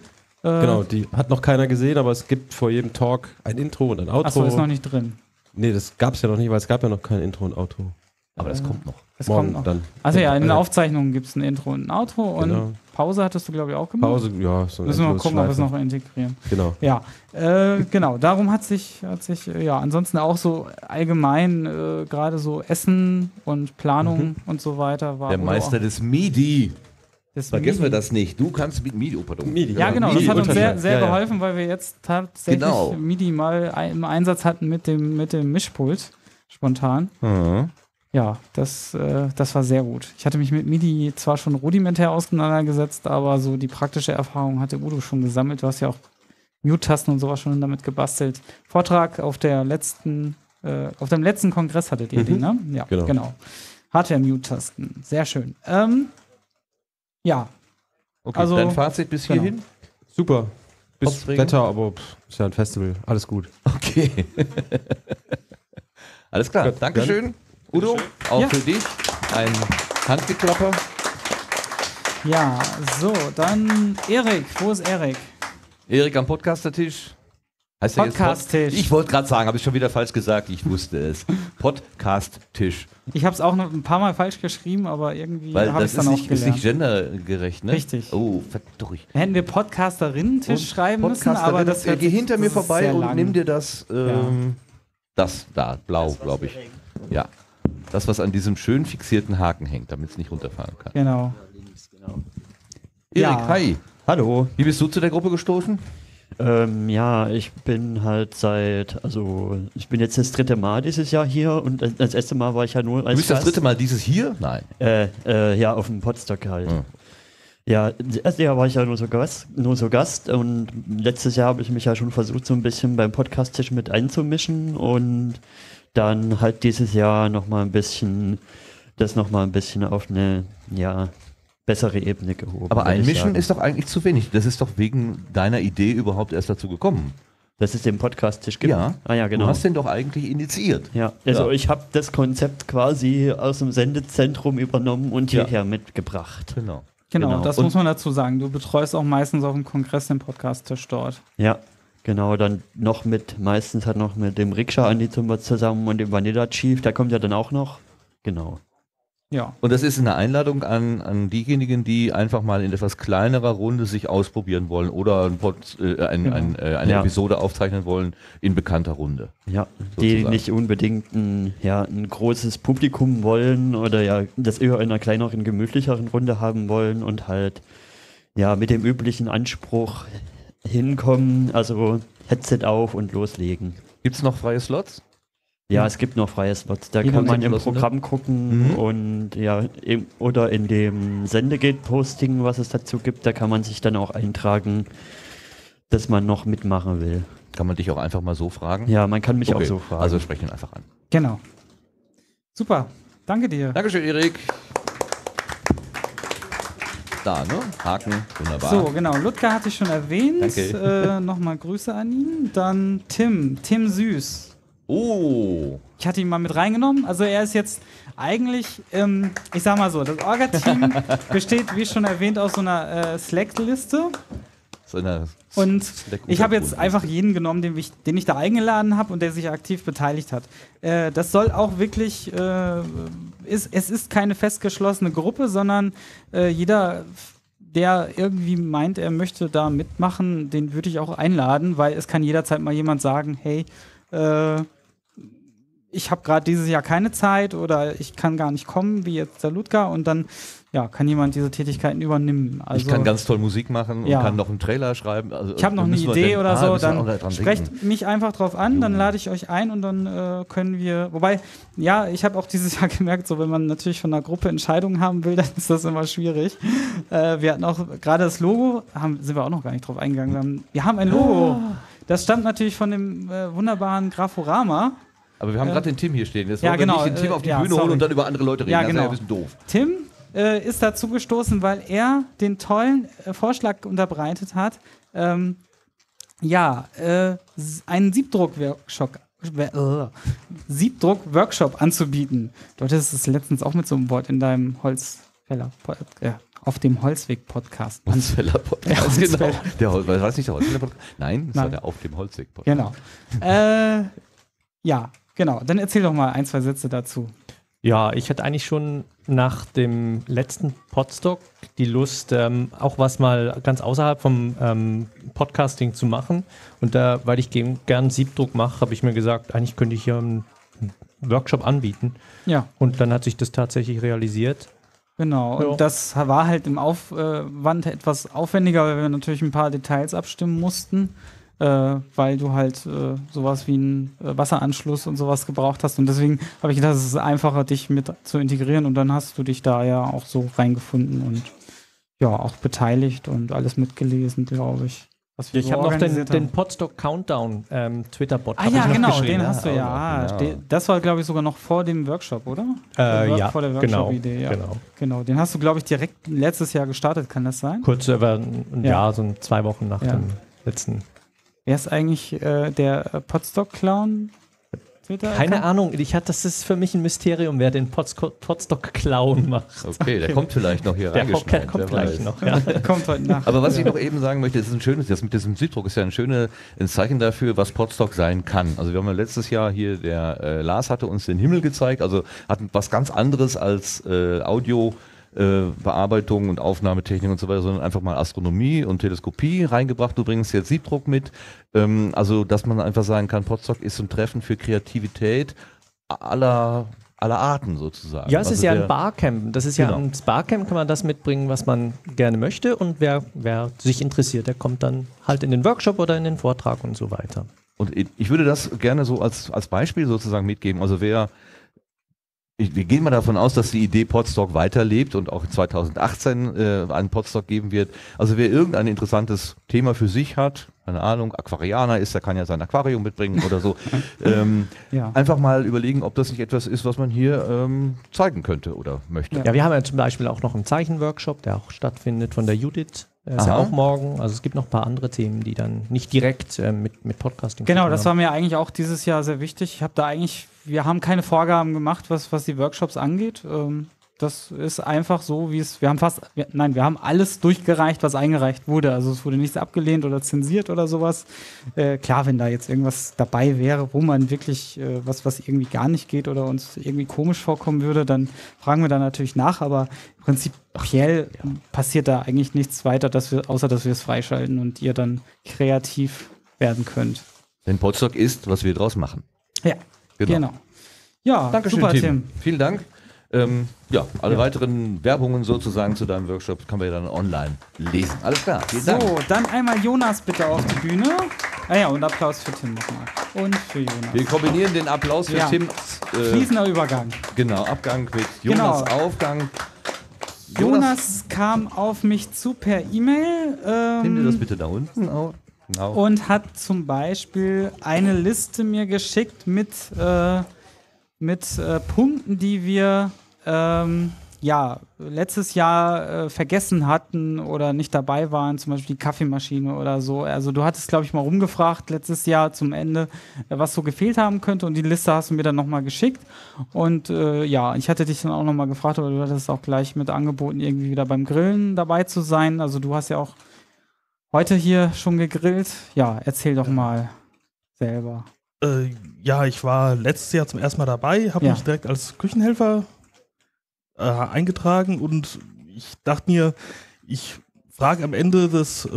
Genau, die hat noch keiner gesehen, aber es gibt vor jedem Talk ein Intro und ein Outro. Achso, ist noch nicht drin. Nee, das gab es ja noch nicht, weil es gab ja noch kein Intro und Outro. Aber das kommt noch. Es Morgen kommt noch. dann. Also ja, in den Aufzeichnungen gibt es ein Intro und ein Outro und Genau. Pause hattest du, glaube ich, auch gemacht. Pause, ja. So Müssen wir mal gucken, ob wir es noch integrieren. Genau. Ja, genau. Darum hat sich ansonsten auch so allgemein gerade so Essen und Planung und so weiter war. Der Meister des MIDI. Das Vergessen wir MIDI. das nicht. Du kannst mit MIDI, MIDI. Ja, genau. MIDI Das hat uns sehr, sehr ja, ja. geholfen, weil wir jetzt tatsächlich MIDI mal im Einsatz hatten mit dem Mischpult. Spontan. Ja, das war sehr gut. Ich hatte mich mit MIDI zwar schon rudimentär auseinandergesetzt, aber so die praktische Erfahrung hatte Udo schon gesammelt. Du hast ja auch Mute-Tasten und sowas schon damit gebastelt. Vortrag auf dem letzten Kongress hattet ihr den, ne? Ja, genau. Hardware-Mute-Tasten. Sehr schön. Ja. Okay, Also, dein Fazit bis hierhin? Super. Bis Hauptregel? Wetter, aber ist ja ein Festival. Alles gut. Okay. Alles klar. Gut, Dankeschön, Udo. Auch Ja. für dich. Ein Handgeklapper. Ja, so, dann Erik. Wo ist Erik? Erik am Podcaster-Tisch. Heißt der jetzt Podcast-Tisch. Ich wollte gerade sagen, habe ich schon wieder falsch gesagt. Ich wusste es. Podcast-Tisch. Ich habe es auch noch ein paar Mal falsch geschrieben, aber irgendwie Weil habe ich das es dann ist auch nicht gelernt. gendergerecht, ne? Richtig. Oh, verdurch. Hätten wir Podcasterinnen-Tisch schreiben müssen, aber das Geh hinter mir das ist vorbei sehr und lang. nimm dir das, das da, blau, glaube ich. Ja. Das, was an diesem schön fixierten Haken hängt, damit es nicht runterfahren kann. Genau. Erik, Ja. hi. Hallo. Wie bist du zu der Gruppe gestoßen? Ich bin halt ich bin jetzt das 3. Mal dieses Jahr hier und das erste Mal war ich ja nur als Du bist das Gast. 3. Mal dieses hier? Nein. Ja, auf dem Podstock halt. Ja. Ja, das erste Jahr war ich ja nur so Gast und letztes Jahr habe ich mich ja schon versucht, so ein bisschen beim Podcast-Tisch mit einzumischen und dann halt dieses Jahr nochmal ein bisschen auf eine, bessere Ebene gehoben. Aber würde ich einmischen sagen. ist doch eigentlich zu wenig. Das ist doch wegen deiner Idee überhaupt erst dazu gekommen. Dass es den Podcast-Tisch gibt? Ja. Ah ja, genau. Du hast den doch eigentlich initiiert. Ja, also Ja. ich habe das Konzept quasi aus dem Sendezentrum übernommen und Ja. hierher mitgebracht. Genau. Genau, Genau. das Und- muss man dazu sagen. Du betreust auch meistens auf dem Kongress den Podcast-Tisch dort. Ja, Genau, dann meistens halt noch mit dem Rikscha Andi zusammen und dem Vanilla Chief, der kommt ja dann auch noch. Genau. Ja. Und das ist eine Einladung an diejenigen, die einfach mal in etwas kleinerer Runde sich ausprobieren wollen oder eine Ja. Episode aufzeichnen wollen in bekannter Runde. Ja, die Sozusagen. nicht unbedingt ein großes Publikum wollen oder ja das eher in einer kleineren, gemütlicheren Runde haben wollen und halt ja mit dem üblichen Anspruch hinkommen, also Headset auf und loslegen. Gibt es noch freie Slots? Ja, es gibt noch freie Slots. Da Die kann man sind im geschlossen, ne? Programm gucken und ja, oder in dem Sendegate-Posting, was es dazu gibt, da kann man sich dann auch eintragen, dass man noch mitmachen will. Kann man dich auch einfach mal so fragen? Ja, man kann mich auch Okay, so fragen. also sprech ihn einfach an. Genau. Super. Danke dir. Dankeschön, Erik. Da, ne? Haken, wunderbar. So, genau. Ludger hatte ich schon erwähnt. Danke. Nochmal Grüße an ihn. Dann Tim Süß. Oh, Ich hatte ihn mal mit reingenommen. Also er ist jetzt eigentlich, ich sag mal so, das Orga-Team besteht, wie schon erwähnt, aus so einer Slack-Liste. so eine Und Slack- ich habe jetzt Untergrund. einfach jeden genommen, den ich da eingeladen habe und der sich aktiv beteiligt hat. Das soll auch wirklich, es ist keine festgeschlossene Gruppe, sondern jeder, der irgendwie meint, er möchte da mitmachen, den würde ich auch einladen, weil es kann jederzeit mal jemand sagen, hey, ich habe gerade dieses Jahr keine Zeit oder ich kann gar nicht kommen, wie jetzt der Ludger, und dann ja, kann jemand diese Tätigkeiten übernehmen. Also, ich kann ganz toll Musik machen und Ja. kann noch einen Trailer schreiben. Also, ich habe noch da eine müssen wir Idee denn- oder so, müssen wir auch dann dran sprecht denken. mich einfach drauf an, dann lade ich euch ein und dann können wir, wobei, ja, ich habe auch dieses Jahr gemerkt, so wenn man natürlich von einer Gruppe Entscheidungen haben will, dann ist das immer schwierig. Wir hatten auch gerade das Logo, sind wir auch noch gar nicht drauf eingegangen. Wir haben ein Logo, das stammt natürlich von dem wunderbaren Graforama. Aber wir haben gerade den Tim hier stehen. Jetzt ja, wollen wir genau, nicht den Tim auf die ja, Bühne sorry. holen und dann über andere Leute reden. Ja, Das ist genau. ja ein bisschen doof. Tim ist dazu gestoßen, weil er den tollen Vorschlag unterbreitet hat, einen Siebdruck-Workshop anzubieten. Du hattest es letztens auch mit so einem Wort in deinem auf dem Holzweg-Podcast. Holzfäller Podcast, Ja, genau. Holzfäller. War das nicht der Holzfäller Podcast? Nein, das war Nein. der Auf dem Holzweg Podcast. Genau. Ja, genau. Dann erzähl doch mal ein, zwei Sätze dazu. Ja, ich hatte eigentlich schon nach dem letzten Podstock die Lust, auch was mal ganz außerhalb vom Podcasting zu machen. Und da, weil ich gern Siebdruck mache, habe ich mir gesagt, eigentlich könnte ich hier einen Workshop anbieten. Ja. Und dann hat sich das tatsächlich realisiert. Genau, Ja. und das war halt im Aufwand etwas aufwendiger, weil wir natürlich ein paar Details abstimmen mussten, weil du halt sowas wie einen Wasseranschluss und sowas gebraucht hast. Und deswegen habe ich gedacht, es ist einfacher, dich mit zu integrieren, und dann hast du dich da ja auch so reingefunden und ja, auch beteiligt und alles mitgelesen, glaube ich. Was wir Ich so habe noch organisiert den haben. Podstock Countdown Twitter-Bot. Ah hab ja, ich noch genau, geschrieben. den hast du ja. aber genau. Das war, glaube ich, sogar noch vor dem Workshop, oder? Ja, vor der genau, Workshop-Idee, ja. genau. Den hast du, glaube ich, direkt letztes Jahr gestartet, kann das sein? Kurz über ein Ja. Jahr, so 2 Wochen nach Ja. dem letzten. Wer ist eigentlich der Podstock-Clown? Keine Ahnung, das ist für mich ein Mysterium, wer den Podstock-Clown macht. Okay, der kommt vielleicht noch hier Der reingeschneit, kommt wer gleich weiß. noch. Ja. Kommt heute Nacht. Aber was ich noch eben sagen möchte, das mit diesem Siebdruck ist ja ein Zeichen dafür, was Podstock sein kann. Also wir haben ja letztes Jahr hier, der Lars hatte uns den Himmel gezeigt, also hatten was ganz anderes als Audio, Bearbeitung und Aufnahmetechnik und so weiter, sondern einfach mal Astronomie und Teleskopie reingebracht. Du bringst jetzt Siebdruck mit. Also, dass man einfach sagen kann, Podstock ist ein Treffen für Kreativität aller Arten sozusagen. Ja, es ist Also ja ein der- Barcamp. Das ist ja Genau. ein Barcamp, kann man das mitbringen, was man gerne möchte. Und wer sich interessiert, der kommt dann halt in den Workshop oder in den Vortrag und so weiter. Und ich würde das gerne so als Beispiel sozusagen mitgeben. Also wir gehen mal davon aus, dass die Idee Podstock weiterlebt und auch 2018 einen Podstock geben wird. Also wer irgendein interessantes Thema für sich hat, keine Ahnung, Aquarianer ist, der kann ja sein Aquarium mitbringen oder so. Ja. Einfach mal überlegen, ob das nicht etwas ist, was man hier zeigen könnte oder möchte. Ja, wir haben ja zum Beispiel auch noch einen Zeichenworkshop, der auch stattfindet von der Judith. Der ist ja Aha. auch morgen. Also es gibt noch ein paar andere Themen, die dann nicht direkt mit Podcasting Genau, zu tun das haben. war mir eigentlich auch dieses Jahr sehr wichtig. Wir haben keine Vorgaben gemacht, was die Workshops angeht. das ist einfach so, wie es, wir haben alles durchgereicht, was eingereicht wurde. Also es wurde nichts abgelehnt oder zensiert oder sowas. Klar, wenn da jetzt irgendwas dabei wäre, wo man wirklich was irgendwie gar nicht geht oder uns irgendwie komisch vorkommen würde, dann fragen wir da natürlich nach, aber prinzipiell passiert da eigentlich nichts weiter, außer dass wir es freischalten und ihr dann kreativ werden könnt. Denn Podstock ist, was wir draus machen. Ja, genau. Ja, Dankeschön, super, Tim. Vielen Dank. Alle weiteren Werbungen sozusagen zu deinem Workshop kann man ja dann online lesen. Alles klar, vielen Dank. So, dann einmal Jonas bitte auf die Bühne. Und Applaus für Tim nochmal. Und für Jonas. Wir kombinieren den Applaus für Tim. Fließender Übergang. Genau, Abgang mit Jonas Aufgang. Jonas kam auf mich zu per E-Mail. Nimm dir das bitte da unten auf. Genau. Und hat zum Beispiel eine Liste mir geschickt mit Punkten, die wir letztes Jahr vergessen hatten oder nicht dabei waren, zum Beispiel die Kaffeemaschine oder so. Also du hattest, glaube ich, mal rumgefragt letztes Jahr zum Ende, was so gefehlt haben könnte, und die Liste hast du mir dann nochmal geschickt. Und ich hatte dich dann auch nochmal gefragt, aber du hattest auch gleich mit angeboten, irgendwie wieder beim Grillen dabei zu sein. Also du hast ja auch heute hier schon gegrillt. Ja, erzähl doch mal selber. Ich war letztes Jahr zum ersten Mal dabei, habe mich direkt als Küchenhelfer eingetragen und ich dachte mir, ich frage am Ende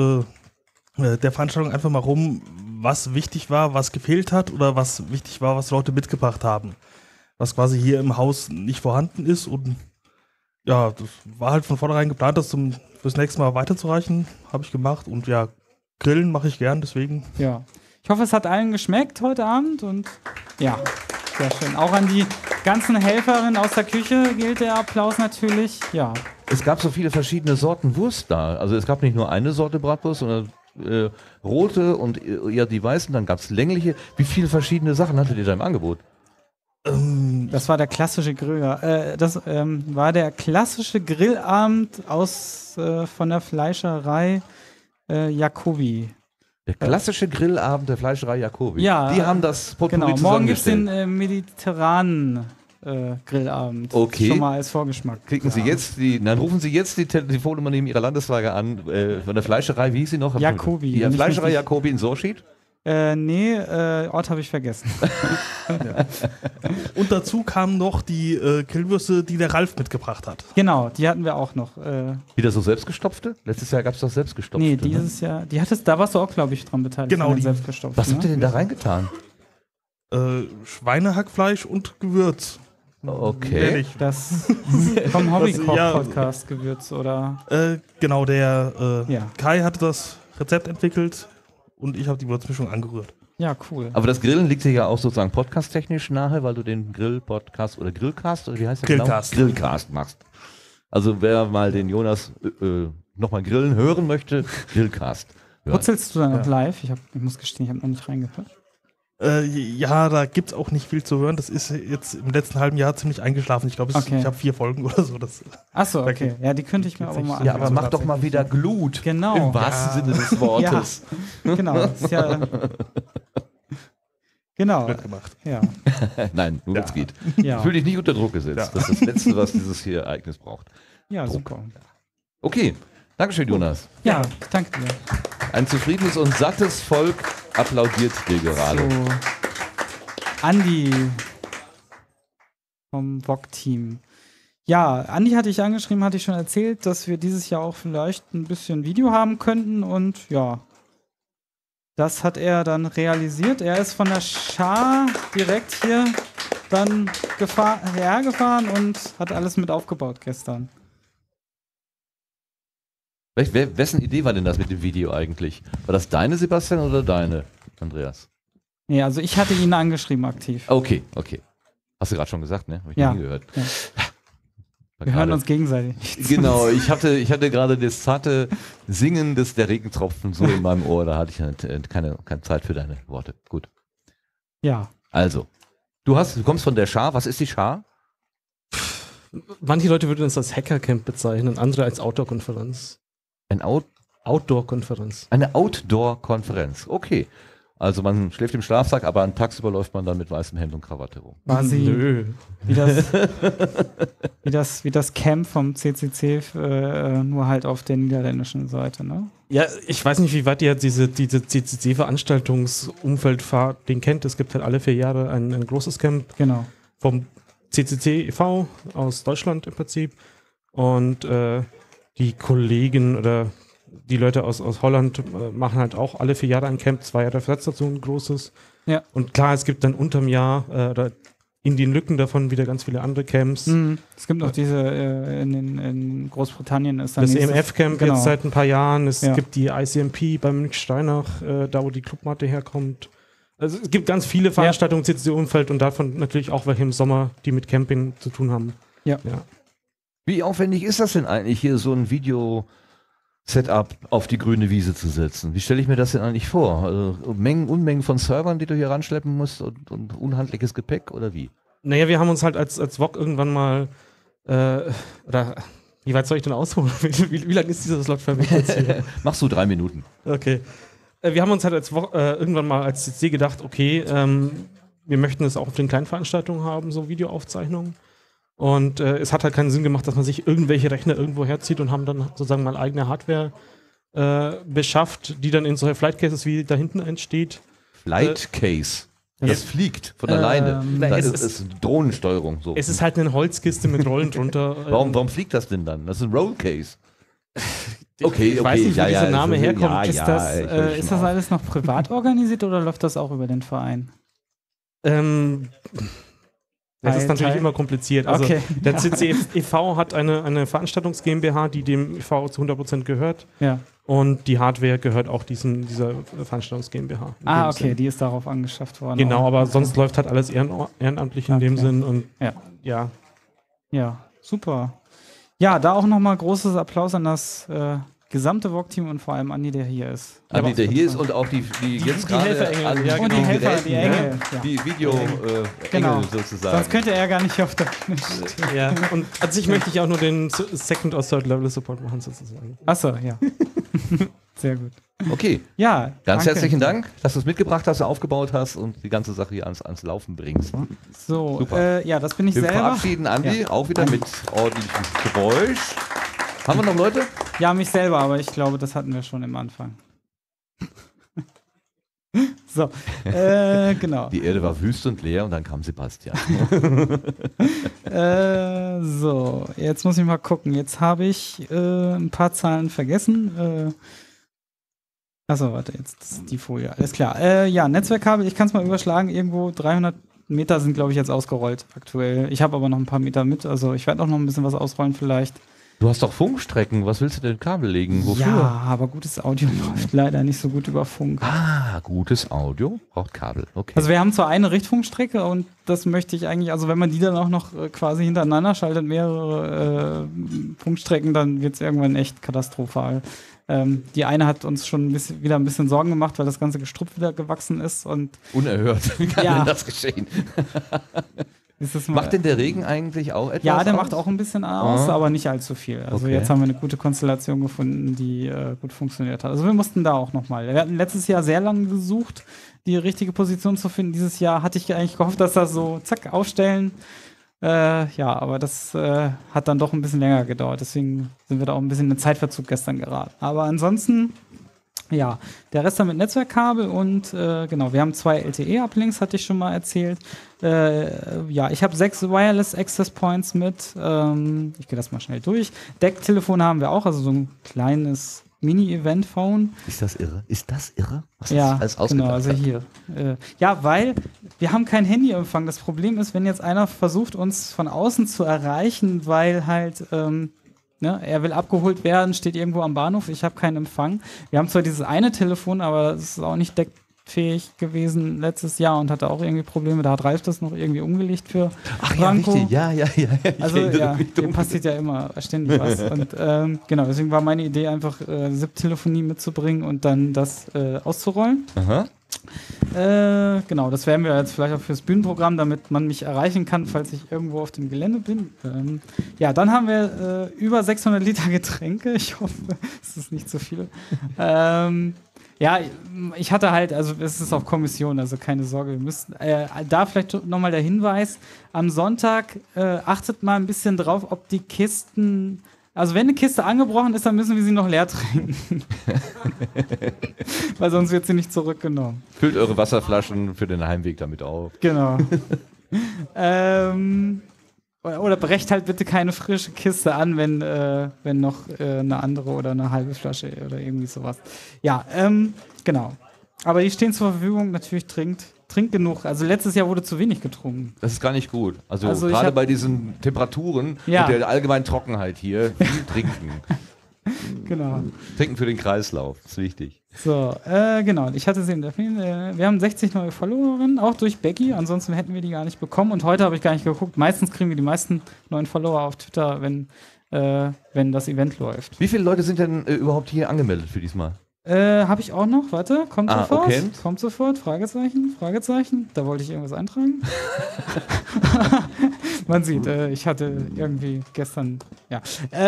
der Veranstaltung einfach mal rum, was wichtig war, was gefehlt hat oder was wichtig war, was Leute mitgebracht haben. Was quasi hier im Haus nicht vorhanden ist, und ja, das war halt von vornherein geplant, das fürs nächste Mal weiterzureichen, habe ich gemacht, und ja, Grillen mache ich gern, deswegen. Ja. Ich hoffe, es hat allen geschmeckt heute Abend, und ja, sehr schön. Auch an die ganzen Helferinnen aus der Küche gilt der Applaus natürlich. Ja. Es gab so viele verschiedene Sorten Wurst da. Also es gab nicht nur eine Sorte Bratwurst, sondern rote und die weißen, dann gab es längliche. Wie viele verschiedene Sachen hattet ihr da im Angebot? Das war der klassische war der klassische Grillabend von der Fleischerei Jacobi. Der klassische Grillabend der Fleischerei Jacobi. Ja, die haben das Potpourri genau. Morgen gibt es zusammengestellt. den mediterranen Grillabend. Okay. Schon mal als Vorgeschmack. Rufen Sie jetzt die Telefonnummer neben Ihrer Landesfrage an, von der Fleischerei, wie hieß sie noch? Jacobi. Die Fleischerei Jacobi in Sorschied? Ort habe ich vergessen. Ja. Und dazu kamen noch die Grillwürste, die der Ralf mitgebracht hat. Genau, die hatten wir auch noch. Wieder so selbstgestopfte? Letztes Jahr gab es doch selbstgestopfte. Nee, dieses Jahr. Da warst du auch, glaube ich, dran beteiligt. Genau, die selbstgestopften. Was habt ihr denn da reingetan? Schweinehackfleisch und Gewürz. Okay. Ehrlich. Das vom Hobbykoch-Podcast Gewürz, oder? Genau, der Kai hatte das Rezept entwickelt und ich habe die Würzmischung angerührt. Ja, cool. Aber das Grillen liegt dir ja auch sozusagen podcast-technisch nahe, weil du den Grill-Podcast oder Grillcast, oder wie heißt der Grillcast. genau? Grillcast machst. Also wer mal den Jonas nochmal grillen hören möchte, Grillcast. Putzelst du dann noch live? Ich muss gestehen, ich habe noch nicht reingehört. Da gibt es auch nicht viel zu hören. Das ist jetzt im letzten halben Jahr ziemlich eingeschlafen. Ich glaube, ich habe 4 Folgen oder so. Achso, okay. Ja, die könnte ich mir auch mal anhören. Ja, aber mach doch mal wieder Glut. Genau. Im wahrsten Sinne des Wortes. Ja, genau. Ist ja genau. Blöd gemacht. Ja. Nein, nur es geht. Ja. Fühl dich nicht unter Druck gesetzt. Ja. Das ist das Letzte, was dieses hier Ereignis braucht. Ja, Druck. super. Okay. Dankeschön, Jonas. Ja, danke dir. Ein zufriedenes und sattes Volk applaudiert dir gerade. So. Andi vom VOG-Team. Ja, Andi hatte ich angeschrieben, hatte ich schon erzählt, dass wir dieses Jahr auch vielleicht ein bisschen Video haben könnten, und ja, das hat er dann realisiert. Er ist von der Schar direkt hier dann hergefahren und hat alles mit aufgebaut gestern. Wessen Idee war denn das mit dem Video eigentlich? War das deine, Sebastian, oder deine, Andreas? Nee, also ich hatte ihn angeschrieben aktiv. Okay. Hast du gerade schon gesagt, ne? Hab ich nie gehört. Ja. Wir hören uns gegenseitig. Genau, ich hatte gerade das zarte Singen der Regentropfen so in meinem Ohr, da hatte ich keine Zeit für deine Worte. Gut. Ja. Also, du kommst von der Schar. Was ist die Schar? Manche Leute würden es als Hackercamp bezeichnen, andere als Outdoor-Konferenz. Outdoor-Konferenz. Eine Outdoor-Konferenz, okay. Also man schläft im Schlafsack, aber tagsüber läuft man dann mit weißem Hemd und Krawatte rum. Quasi Nö. wie das Camp vom CCC, nur halt auf der niederländischen Seite, ne? Ja, ich weiß nicht, wie weit ihr diese CCC-Veranstaltungsumfeld den kennt. Es gibt halt alle 4 Jahre ein großes Camp Genau. vom CCC e.V. aus Deutschland im Prinzip. Und die Kollegen oder die Leute aus Holland machen halt auch alle 4 Jahre ein Camp, 2 Jahre versetzt dazu ein großes. Ja. Und klar, es gibt dann unterm Jahr oder in den Lücken davon wieder ganz viele andere Camps. Es gibt noch diese, in Großbritannien ist dann Das EMF-Camp genau. jetzt seit ein paar Jahren. Es Ja. gibt die ICMP bei Münchsteinach, da wo die Clubmatte herkommt. Also es gibt ganz viele Veranstaltungen im CCC-Umfeld und davon natürlich auch welche im Sommer, die mit Camping zu tun haben. Ja. Wie aufwendig ist das denn eigentlich, hier so ein Video-Setup auf die grüne Wiese zu setzen? Wie stelle ich mir das denn eigentlich vor? Also Unmengen von Servern, die du hier ranschleppen musst und unhandliches Gepäck oder wie? Naja, wir haben uns halt als VOG irgendwann mal, oder wie weit soll ich denn ausholen? Wie lang ist dieser Slot für mich jetzt hier? Machst du 3 Minuten. Okay. Wir haben uns halt irgendwann mal als CC gedacht, okay, wir möchten es auch auf den kleinen Veranstaltungen haben, so Videoaufzeichnungen. Und es hat halt keinen Sinn gemacht, dass man sich irgendwelche Rechner irgendwo herzieht und haben dann sozusagen mal eigene Hardware beschafft, die dann in solche Flight Cases wie da hinten entsteht. Flight Case. Das fliegt von alleine. Das ist Drohnensteuerung. So. Es ist halt eine Holzkiste mit Rollen drunter. Warum fliegt das denn dann? Das ist ein Rollcase. Okay, Ich weiß nicht, wo dieser Name herkommt. Ist das alles noch privat organisiert oder läuft das auch über den Verein? Das ist natürlich Teil? immer kompliziert. Also Okay. der CCC e.V. hat eine Veranstaltungs GmbH, die dem e.V. zu 100% gehört. Ja. Und die Hardware gehört auch dieser Veranstaltungs GmbH. in dem Okay, Sinn. die ist darauf angeschafft worden. Genau, auch. aber sonst läuft halt alles ehrenamtlich in dem Okay. Sinn. Und Ja. Ja, super. Ja, da auch nochmal großes Applaus an das gesamte VOG-Team und vor allem Andi, der hier ist. Andi, der hier ist und auch die jetzt gerade Helferengel, an ja, Und die den Helfer, Geräten, die Engel. ne? Ja. Die Video-Engel Genau. sozusagen. Sonst könnte er gar nicht auf der Bühne stehen. ja. Und an sich möchte ich auch nur den Second- oder Third-Level-Support machen, sozusagen. Achso, ja. Sehr gut. Okay, Ja, ganz danke. herzlichen Dank, dass du es mitgebracht hast, aufgebaut hast und die ganze Sache hier ans Laufen bringst. So, Super. ja, das bin ich Wir selber. verabschieden Andi auch wieder mit ordentlichem Geräusch. Haben wir noch Leute? Ja, mich selber, aber ich glaube, das hatten wir schon im Anfang. So, genau. Die Erde war wüst und leer und dann kam Sebastian. So, jetzt muss ich mal gucken. Jetzt habe ich ein paar Zahlen vergessen. Achso, warte, jetzt ist die Folie. Alles klar. Ja, Netzwerkkabel, ich kann es mal überschlagen. Irgendwo 300 Meter sind, glaube ich, jetzt ausgerollt aktuell. Ich habe aber noch ein paar Meter mit. Also ich werde auch noch ein bisschen was ausrollen vielleicht. Du hast doch Funkstrecken. Was willst du denn Kabel legen? Wofür? Ja, aber gutes Audio läuft leider nicht so gut über Funk. Gutes Audio braucht Kabel. Okay. Also wir haben zwar eine Richtfunkstrecke und das möchte ich eigentlich, also wenn man die dann auch noch quasi hintereinander schaltet, mehrere Funkstrecken, dann wird es irgendwann echt katastrophal. Die eine hat uns schon wieder ein bisschen Sorgen gemacht, weil das ganze Gestrüpp wieder gewachsen ist und Unerhört. Wie kann Ja. denn das geschehen? ist es mal, Macht denn der Regen eigentlich auch etwas ja, der aus? macht auch ein bisschen aus, Ah. aber nicht allzu viel. Also Okay. jetzt haben wir eine gute Konstellation gefunden, die gut funktioniert hat. Also wir mussten da auch nochmal. Wir hatten letztes Jahr sehr lange gesucht, die richtige Position zu finden. Dieses Jahr hatte ich eigentlich gehofft, dass das so zack aufstellen. Ja, aber das hat dann doch ein bisschen länger gedauert. Deswegen sind wir da auch ein bisschen in den Zeitverzug gestern geraten. Aber ansonsten, ja, der Rest dann mit Netzwerkkabel und genau, wir haben 2 LTE-Uplinks, hatte ich schon mal erzählt. Ja, ich habe 6 Wireless Access Points mit. Ich gehe das mal schnell durch. Decktelefone haben wir auch, also so ein kleines Mini-Event-Phone. Ist das irre? Ist das irre? Was Ja, das alles genau, ausgedacht also hat? hier. Ja, weil wir haben kein Handyempfang. Das Problem ist, wenn jetzt einer versucht, uns von außen zu erreichen, weil halt, er will abgeholt werden, steht irgendwo am Bahnhof, ich habe keinen Empfang. Wir haben zwar dieses eine Telefon, aber es ist auch nicht deckfähig gewesen letztes Jahr und hatte auch irgendwie Probleme. Da hat Ralf das noch irgendwie umgelegt für Ach ja, Franco. richtig. Ja. Ich Also erinnere ja, mich dem dunkel. passiert ja immer ständig was. Und genau, deswegen war meine Idee einfach SIP-Telefonie mitzubringen und dann das auszurollen. Aha. Genau, das werden wir jetzt vielleicht auch fürs Bühnenprogramm, damit man mich erreichen kann, falls ich irgendwo auf dem Gelände bin. Ja, dann haben wir über 600 Liter Getränke. Ich hoffe, es ist nicht zu viel. Ja, ich hatte halt, also es ist auf Kommission, also keine Sorge, wir müssen, da vielleicht nochmal der Hinweis, am Sonntag achtet mal ein bisschen drauf, ob die Kisten, also wenn eine Kiste angebrochen ist, dann müssen wir sie noch leer trinken. Weil sonst wird sie nicht zurückgenommen. Füllt eure Wasserflaschen für den Heimweg damit auf. Genau. Oder brecht halt bitte keine frische Kiste an, wenn noch eine andere oder eine halbe Flasche oder irgendwie sowas. Ja, genau. Aber die stehen zur Verfügung, natürlich trinkt genug. Also letztes Jahr wurde zu wenig getrunken. Das ist gar nicht gut. Also ich gerade hab- bei diesen Temperaturen Ja. und der allgemeinen Trockenheit hier, viel trinken. Genau. Trinken für den Kreislauf, ist wichtig. So, genau. Ich hatte sie in der wir haben 60 neue Followerinnen, auch durch Becky. Ansonsten hätten wir die gar nicht bekommen. Und heute habe ich gar nicht geguckt. Meistens kriegen wir die meisten neuen Follower auf Twitter, wenn das Event läuft. Wie viele Leute sind denn überhaupt hier angemeldet für diesmal? Habe ich auch noch, warte, kommt sofort. Okay. Kommt sofort, Fragezeichen. Da wollte ich irgendwas eintragen. Man sieht, ich hatte irgendwie gestern, ja.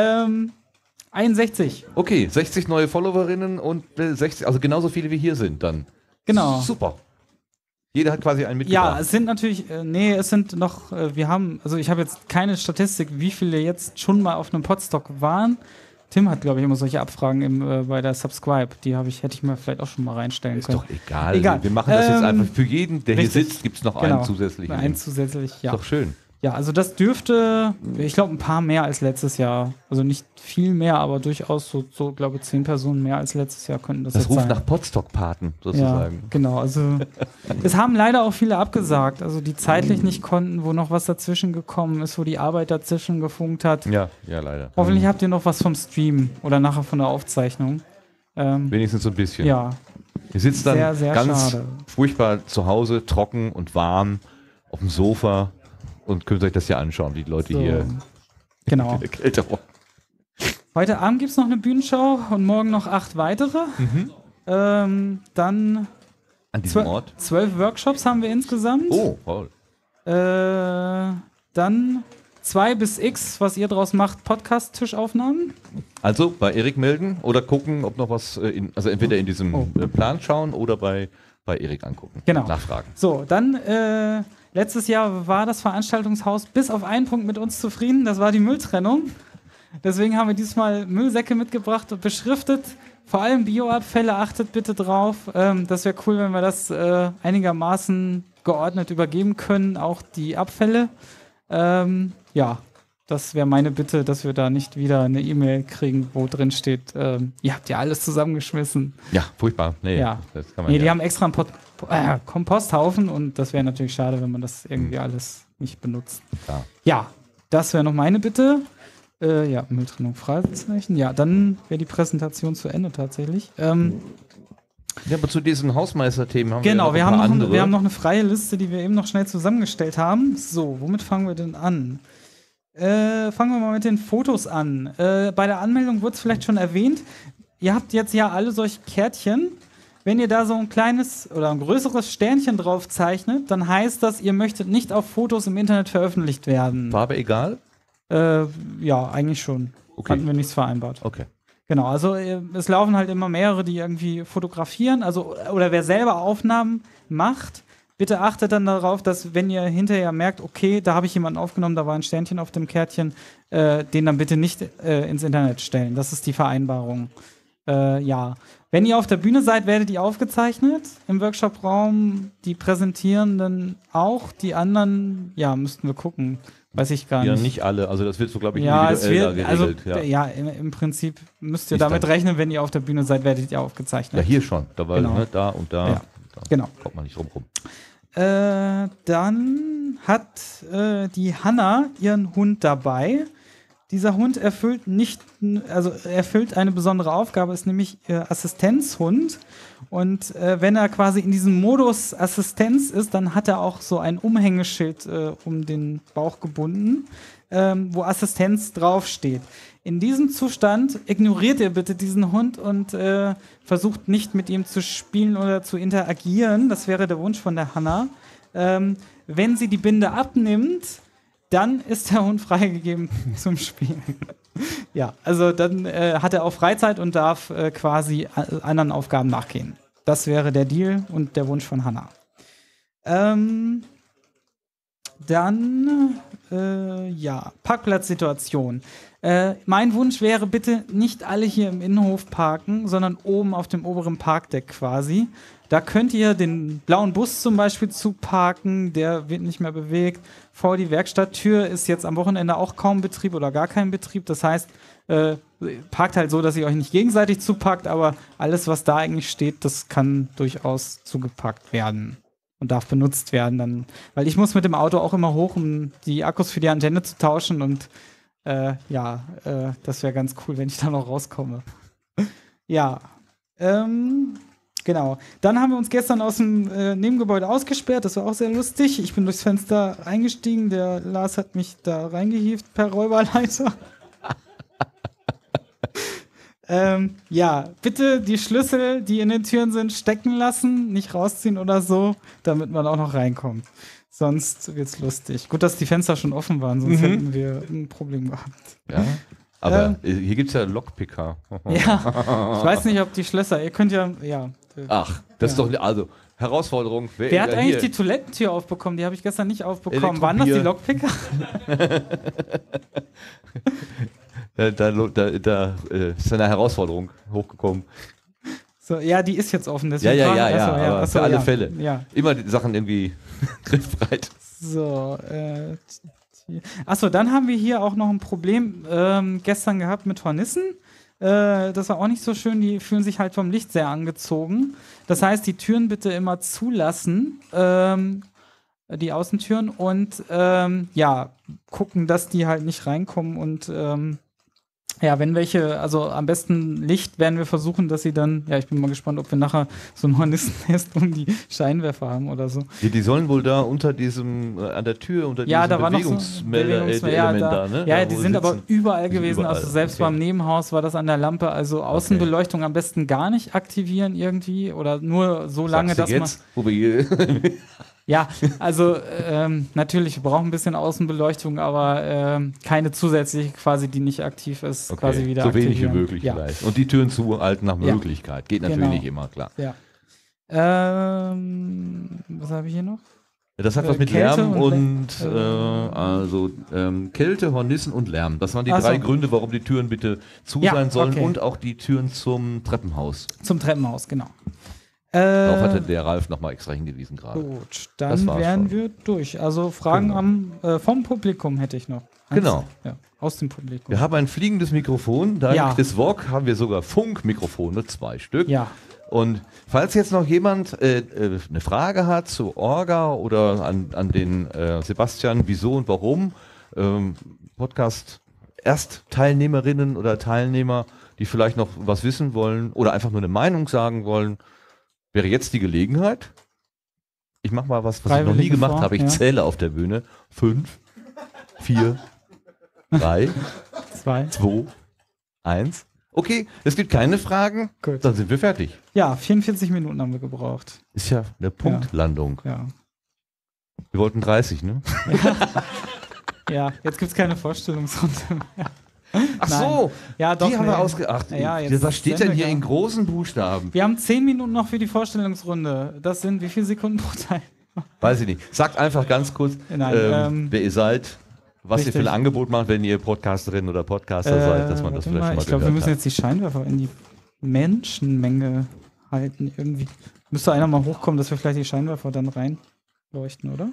61. Okay, 60 neue Followerinnen und 60, also genauso viele wie hier sind dann. Genau. Super. Jeder hat quasi einen Ja, mitgebracht. es sind natürlich, es sind noch, also ich habe jetzt keine Statistik, wie viele jetzt schon mal auf einem Podstock waren. Tim hat, glaube ich, immer solche Abfragen bei der Subscribe. Die hätte ich mir vielleicht auch schon mal reinstellen Ist können. doch egal. Egal. Wir machen das jetzt einfach für jeden, der richtig. hier sitzt, gibt es noch einen zusätzlichen. Einen zusätzlich, ja. Ist doch schön. Ja, also das dürfte, ich glaube, ein paar mehr als letztes Jahr. Also nicht viel mehr, aber durchaus so glaube ich, 10 Personen mehr als letztes Jahr könnten das Das jetzt ruft sein. nach Podstock-Paten Ja, sozusagen. genau. Also es haben leider auch viele abgesagt, also die zeitlich nicht konnten, wo noch was dazwischen gekommen ist, wo die Arbeit dazwischen gefunkt hat. Ja, leider. Hoffentlich habt ihr noch was vom Stream oder nachher von der Aufzeichnung. Wenigstens so ein bisschen. Ja, Ihr sitzt dann sehr, sehr ganz schade. furchtbar zu Hause, trocken und warm, auf dem Sofa und könnt euch das hier anschauen, wie die Leute so. hier Genau. in der Kälte rum. Heute Abend gibt es noch eine Bühnenschau und morgen noch 8 weitere. Dann An diesem 12 Ort. 12 Workshops haben wir insgesamt. Oh, Paul. Dann 2 bis X, was ihr draus macht, Podcast-Tischaufnahmen. Also bei Erik melden oder gucken, ob noch was, also entweder in diesem Plan schauen oder bei Erik angucken. Genau. Nachfragen. So, dann letztes Jahr war das Veranstaltungshaus bis auf einen Punkt mit uns zufrieden, das war die Mülltrennung. Deswegen haben wir diesmal Müllsäcke mitgebracht und beschriftet. Vor allem Bioabfälle, achtet bitte drauf. Das wäre cool, wenn wir das einigermaßen geordnet übergeben können, auch die Abfälle. Ja, das wäre meine Bitte, dass wir da nicht wieder eine E-Mail kriegen, wo drin steht, ihr habt ja alles zusammengeschmissen. Ja, furchtbar. Nee, Ja. das kann man Nee, die ja. haben extra einen Komposthaufen und das wäre natürlich schade, wenn man das irgendwie alles nicht benutzt. Klar. Ja, das wäre noch meine Bitte. Ja, Mülltrennung, Fragezeichen. Ja, dann wäre die Präsentation zu Ende tatsächlich. Ja, aber zu diesen Hausmeister-Themen haben Genau, wir ja noch ein paar andere. wir haben noch eine freie Liste, die wir eben noch schnell zusammengestellt haben. So, womit fangen wir denn an? Fangen wir mal mit den Fotos an. Bei der Anmeldung wurde es vielleicht schon erwähnt. Ihr habt jetzt ja alle solche Kärtchen. Wenn ihr da so ein kleines oder ein größeres Sternchen drauf zeichnet, dann heißt das, ihr möchtet nicht auf Fotos im Internet veröffentlicht werden. Farbe egal? Ja, eigentlich schon. Okay. Hatten wir nichts vereinbart. Okay. Genau, also es laufen halt immer mehrere, die irgendwie fotografieren, also oder wer selber Aufnahmen macht, bitte achtet dann darauf, dass wenn ihr hinterher merkt, okay, da habe ich jemanden aufgenommen, da war ein Sternchen auf dem Kärtchen, den dann bitte nicht ins Internet stellen. Das ist die Vereinbarung. Ja. Wenn ihr auf der Bühne seid, werdet ihr aufgezeichnet im Workshop-Raum, die Präsentierenden auch, die anderen, ja, müssten wir gucken. Weiß ich gar Ja, nicht. nicht alle. Also das wird so, glaube ich, Ja, es individuell wird, da also geregelt. ja, im Prinzip müsst ihr Ist damit dann- rechnen, wenn ihr auf der Bühne seid, werdet ihr aufgezeichnet. Ja, hier schon. Da war Genau. da und da. Ja, Da genau. kommt man nicht drum rum. Dann hat die Hanna ihren Hund dabei. Dieser Hund erfüllt eine besondere Aufgabe, ist nämlich Assistenzhund. Und wenn er quasi in diesem Modus Assistenz ist, dann hat er auch so ein Umhängeschild um den Bauch gebunden, wo Assistenz draufsteht. In diesem Zustand ignoriert ihr bitte diesen Hund und versucht nicht mit ihm zu spielen oder zu interagieren. Das wäre der Wunsch von der Hanna. Wenn sie die Binde abnimmt, dann ist der Hund freigegeben zum Spielen. Ja, also dann hat er auch Freizeit und darf quasi anderen Aufgaben nachgehen. Das wäre der Deal und der Wunsch von Hannah. Dann, Parkplatzsituation. Mein Wunsch wäre bitte nicht alle hier im Innenhof parken, sondern oben auf dem oberen Parkdeck quasi. Da könnt ihr den blauen Bus zum Beispiel zuparken, der wird nicht mehr bewegt. Vor die Werkstatttür ist jetzt am Wochenende auch kaum Betrieb oder gar kein Betrieb. Das heißt, parkt halt so, dass ihr euch nicht gegenseitig zuparkt, aber alles, was da eigentlich steht, das kann durchaus zugeparkt werden und darf benutzt werden. Dann, weil ich muss mit dem Auto auch immer hoch, um die Akkus für die Antenne zu tauschen und das wäre ganz cool, wenn ich da noch rauskomme. Ja, genau. Dann haben wir uns gestern aus dem Nebengebäude ausgesperrt. Das war auch sehr lustig. Ich bin durchs Fenster eingestiegen. Der Lars hat mich da reingehievt per Räuberleiter. Bitte die Schlüssel, die in den Türen sind, stecken lassen, nicht rausziehen oder so, damit man auch noch reinkommt. Sonst wird's lustig. Gut, dass die Fenster schon offen waren, sonst hätten wir ein Problem gehabt. Ja, aber hier gibt es ja Lockpicker. Ja, ich weiß nicht, ob die Schlösser, ihr könnt ja. Ach, das ist doch, also Herausforderung. Wer hat eigentlich die Toilettentür aufbekommen? Die habe ich gestern nicht aufbekommen. Waren das die Lockpicker? Da ist eine Herausforderung hochgekommen. So, ja, die ist jetzt offen. Ja, für alle Fälle. Ja. Immer die Sachen irgendwie griffbereit. So, achso, dann haben wir hier auch noch ein Problem gestern gehabt mit Hornissen. Das war auch nicht so schön, die fühlen sich halt vom Licht sehr angezogen. Das heißt, die Türen bitte immer zulassen, die Außentüren, und gucken, dass die halt nicht reinkommen und wenn welche, also am besten Licht werden wir versuchen, dass sie dann, ich bin mal gespannt, ob wir nachher so ein Hornissennest um die Scheinwerfer haben oder so. Die sollen wohl da unter diesem, an der Tür, unter diesem Bewegungsmelder-Element da, ne? Ja, da, die sind aber überall gewesen, überall. Also selbst beim Nebenhaus war das an der Lampe, also Außenbeleuchtung am besten gar nicht aktivieren irgendwie oder nur so lange, dass jetzt, wo wir hier ja, also natürlich, wir brauchen ein bisschen Außenbeleuchtung, aber keine zusätzliche quasi, die nicht aktiv ist, quasi wieder so aktivieren. wenig wie möglich vielleicht. Und die Türen zuhalten nach Möglichkeit. Geht natürlich nicht immer, klar. Ja. Was habe ich hier noch? Das hat was mit Kälte Lärm und Kälte, Hornissen und Lärm. Das waren die drei Gründe, warum die Türen bitte zu sein sollen und auch die Türen zum Treppenhaus. Zum Treppenhaus, genau. Darauf hatte der Ralf nochmal extra hingewiesen gerade. Gut, dann wären wir durch. Also Fragen vom Publikum hätte ich noch. Genau. Ja, aus dem Publikum. Wir haben ein fliegendes Mikrofon. Dank des VOG haben wir sogar Funkmikrofone, 2 Stück. Ja. Und falls jetzt noch jemand eine Frage hat zu Orga oder an den Sebastian, wieso und warum, Podcast Erstteilnehmerinnen oder Teilnehmer, die vielleicht noch was wissen wollen oder einfach nur eine Meinung sagen wollen, wäre jetzt die Gelegenheit. Ich mache mal was ich noch nie gemacht habe. Ich zähle auf der Bühne. 5, 4, 3, 2, 1. Okay, es gibt keine Fragen. Gut. Dann sind wir fertig. Ja, 44 Minuten haben wir gebraucht. Ist ja eine Punktlandung. Ja. Wir wollten 30, ne? Ja, jetzt gibt es keine Vorstellungsrunde mehr. Ach so, ja, doch, die haben wir ausgeachtet. Was steht denn hier in großen Buchstaben? Wir haben 10 Minuten noch für die Vorstellungsrunde. Das sind wie viele Sekunden pro Teil? Weiß ich nicht. Sagt einfach ganz kurz, wer ihr seid, was ihr für ein Angebot macht, wenn ihr Podcasterin oder Podcaster seid, dass man das vielleicht schon mal Ich glaube, wir müssen jetzt die Scheinwerfer in die Menschenmenge halten. Irgendwie müsste einer mal hochkommen, dass wir vielleicht die Scheinwerfer dann reinleuchten, oder?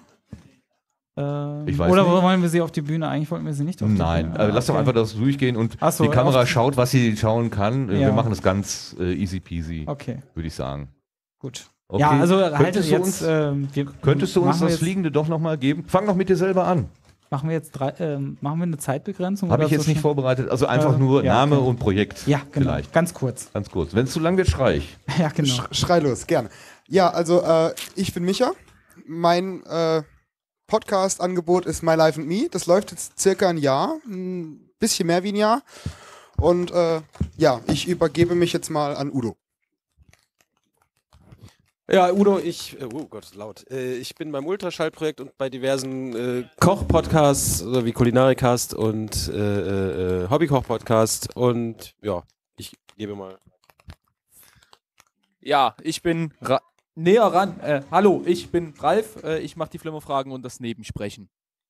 Ich weiß oder nicht. wollen wir sie auf die Bühne? Eigentlich wollten wir sie nicht auf die Bühne. Nein, lass doch einfach das durchgehen und die Kamera schaut, was sie schauen kann. Wir machen das ganz easy peasy, würde ich sagen. Gut. Okay. Ja, also könntest du uns das Fliegende doch nochmal geben? Fang doch mit dir selber an. Machen wir jetzt machen wir eine Zeitbegrenzung? Habe ich jetzt nicht vorbereitet. Also einfach nur Name und Projekt. Ja, genau. Vielleicht. Ganz kurz. Ganz kurz. Wenn es zu lang wird, schrei ich. Ja, genau. Schrei los, gerne. Ja, also ich bin Micha. Mein Podcast-Angebot ist My Life and Me. Das läuft jetzt circa ein Jahr, ein bisschen mehr wie ein Jahr. Und ich übergebe mich jetzt mal an Udo. Ja, Udo, oh Gott, laut. Ich bin beim Ultraschallprojekt und bei diversen Koch-Podcasts wie Kulinarikast und Hobbykoch-Podcast und ja, ich gebe mal. Ja, ich bin näher ran. Hallo, ich bin Ralf. Ich mache die Flimmerfragen und das Nebensprechen.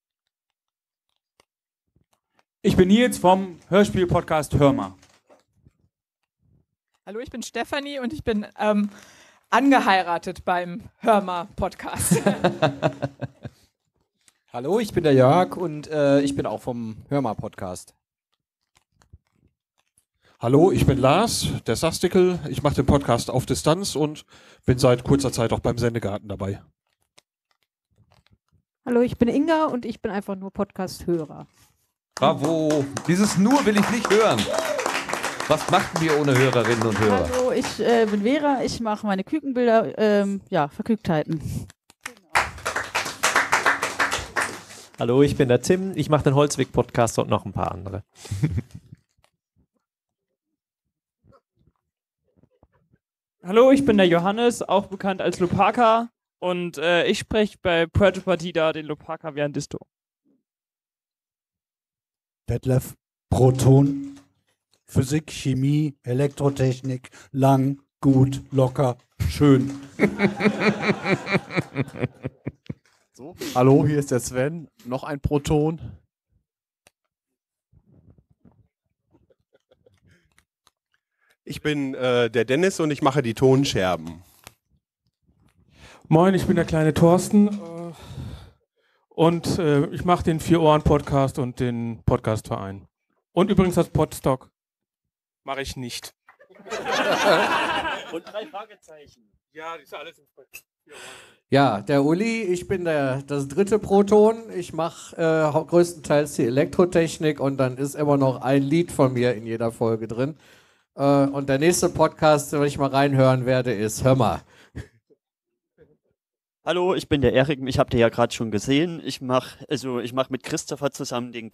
Ich bin Nils vom Hörspiel-Podcast Hör mal. Hallo, ich bin Stefanie und ich bin angeheiratet beim Hör mal Podcast. Hallo, ich bin der Jörg und ich bin auch vom Hör mal Podcast. Hallo, ich bin Lars, der Sastikel. Ich mache den Podcast auf Distanz und bin seit kurzer Zeit auch beim Sendegarten dabei. Hallo, ich bin Inga und ich bin einfach nur Podcast-Hörer. Bravo! Dieses Nur will ich nicht hören. Was machten wir ohne Hörerinnen und Hörer? Hallo, ich bin Vera, ich mache meine Kükenbilder, Verkügtheiten. Hallo, ich bin der Tim, ich mache den Holzweg-Podcast und noch ein paar andere. Hallo, ich bin der Johannes, auch bekannt als Lopaka und ich spreche bei Puerto Partida den Lopaka Viandisto. Detlef, Proton, Physik, Chemie, Elektrotechnik, lang, gut, locker, schön. So. Hallo, hier ist der Sven, noch ein Proton. Ich bin der Dennis und ich mache die Tonscherben. Moin, ich bin der kleine Thorsten und ich mache den 4-Ohren-Podcast und den Podcastverein. Und übrigens das Podstock mache ich nicht. Und 3 Fragezeichen. Ja, die ist alles im Ja, der Uli, ich bin das dritte Proton. Ich mache größtenteils die Elektrotechnik und dann ist immer noch ein Lied von mir in jeder Folge drin. Und der nächste Podcast, den ich mal reinhören werde, ist Hör mal. Hallo, ich bin der Erik, ich habe dir ja gerade schon gesehen. Ich mach mit Christopher zusammen den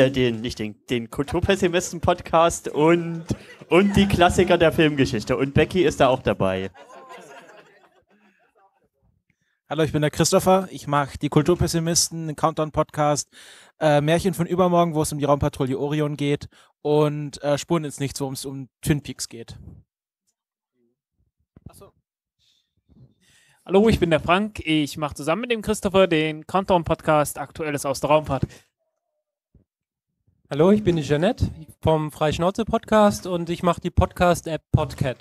Kulturpessimisten-Podcast und die Klassiker der Filmgeschichte. Und Becky ist da auch dabei. Hallo, ich bin der Christopher. Ich mache die Kulturpessimisten, den Countdown-Podcast, Märchen von übermorgen, wo es um die Raumpatrouille Orion geht und Spuren ins Nichts, wo es um Twin Peaks geht. Hallo, ich bin der Frank. Ich mache zusammen mit dem Christopher den Countdown-Podcast Aktuelles aus der Raumfahrt. Hallo, ich bin die Jeanette vom Freischnauze-Podcast und ich mache die Podcast-App Podcat.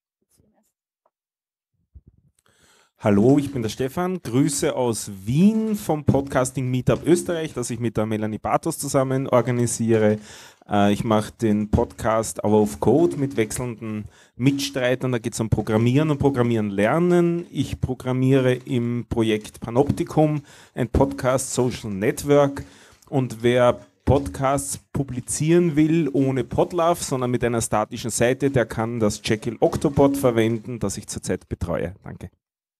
Hallo, ich bin der Stefan, Grüße aus Wien vom Podcasting Meetup Österreich, das ich mit der Melanie Bartos zusammen organisiere. Ich mache den Podcast Hour of Code mit wechselnden Mitstreitern, da geht es um Programmieren und Programmieren lernen. Ich programmiere im Projekt Panoptikum, ein Podcast Social Network, und wer Podcasts publizieren will ohne Podlove, sondern mit einer statischen Seite, der kann das Jekyll Octobot verwenden, das ich zurzeit betreue. Danke.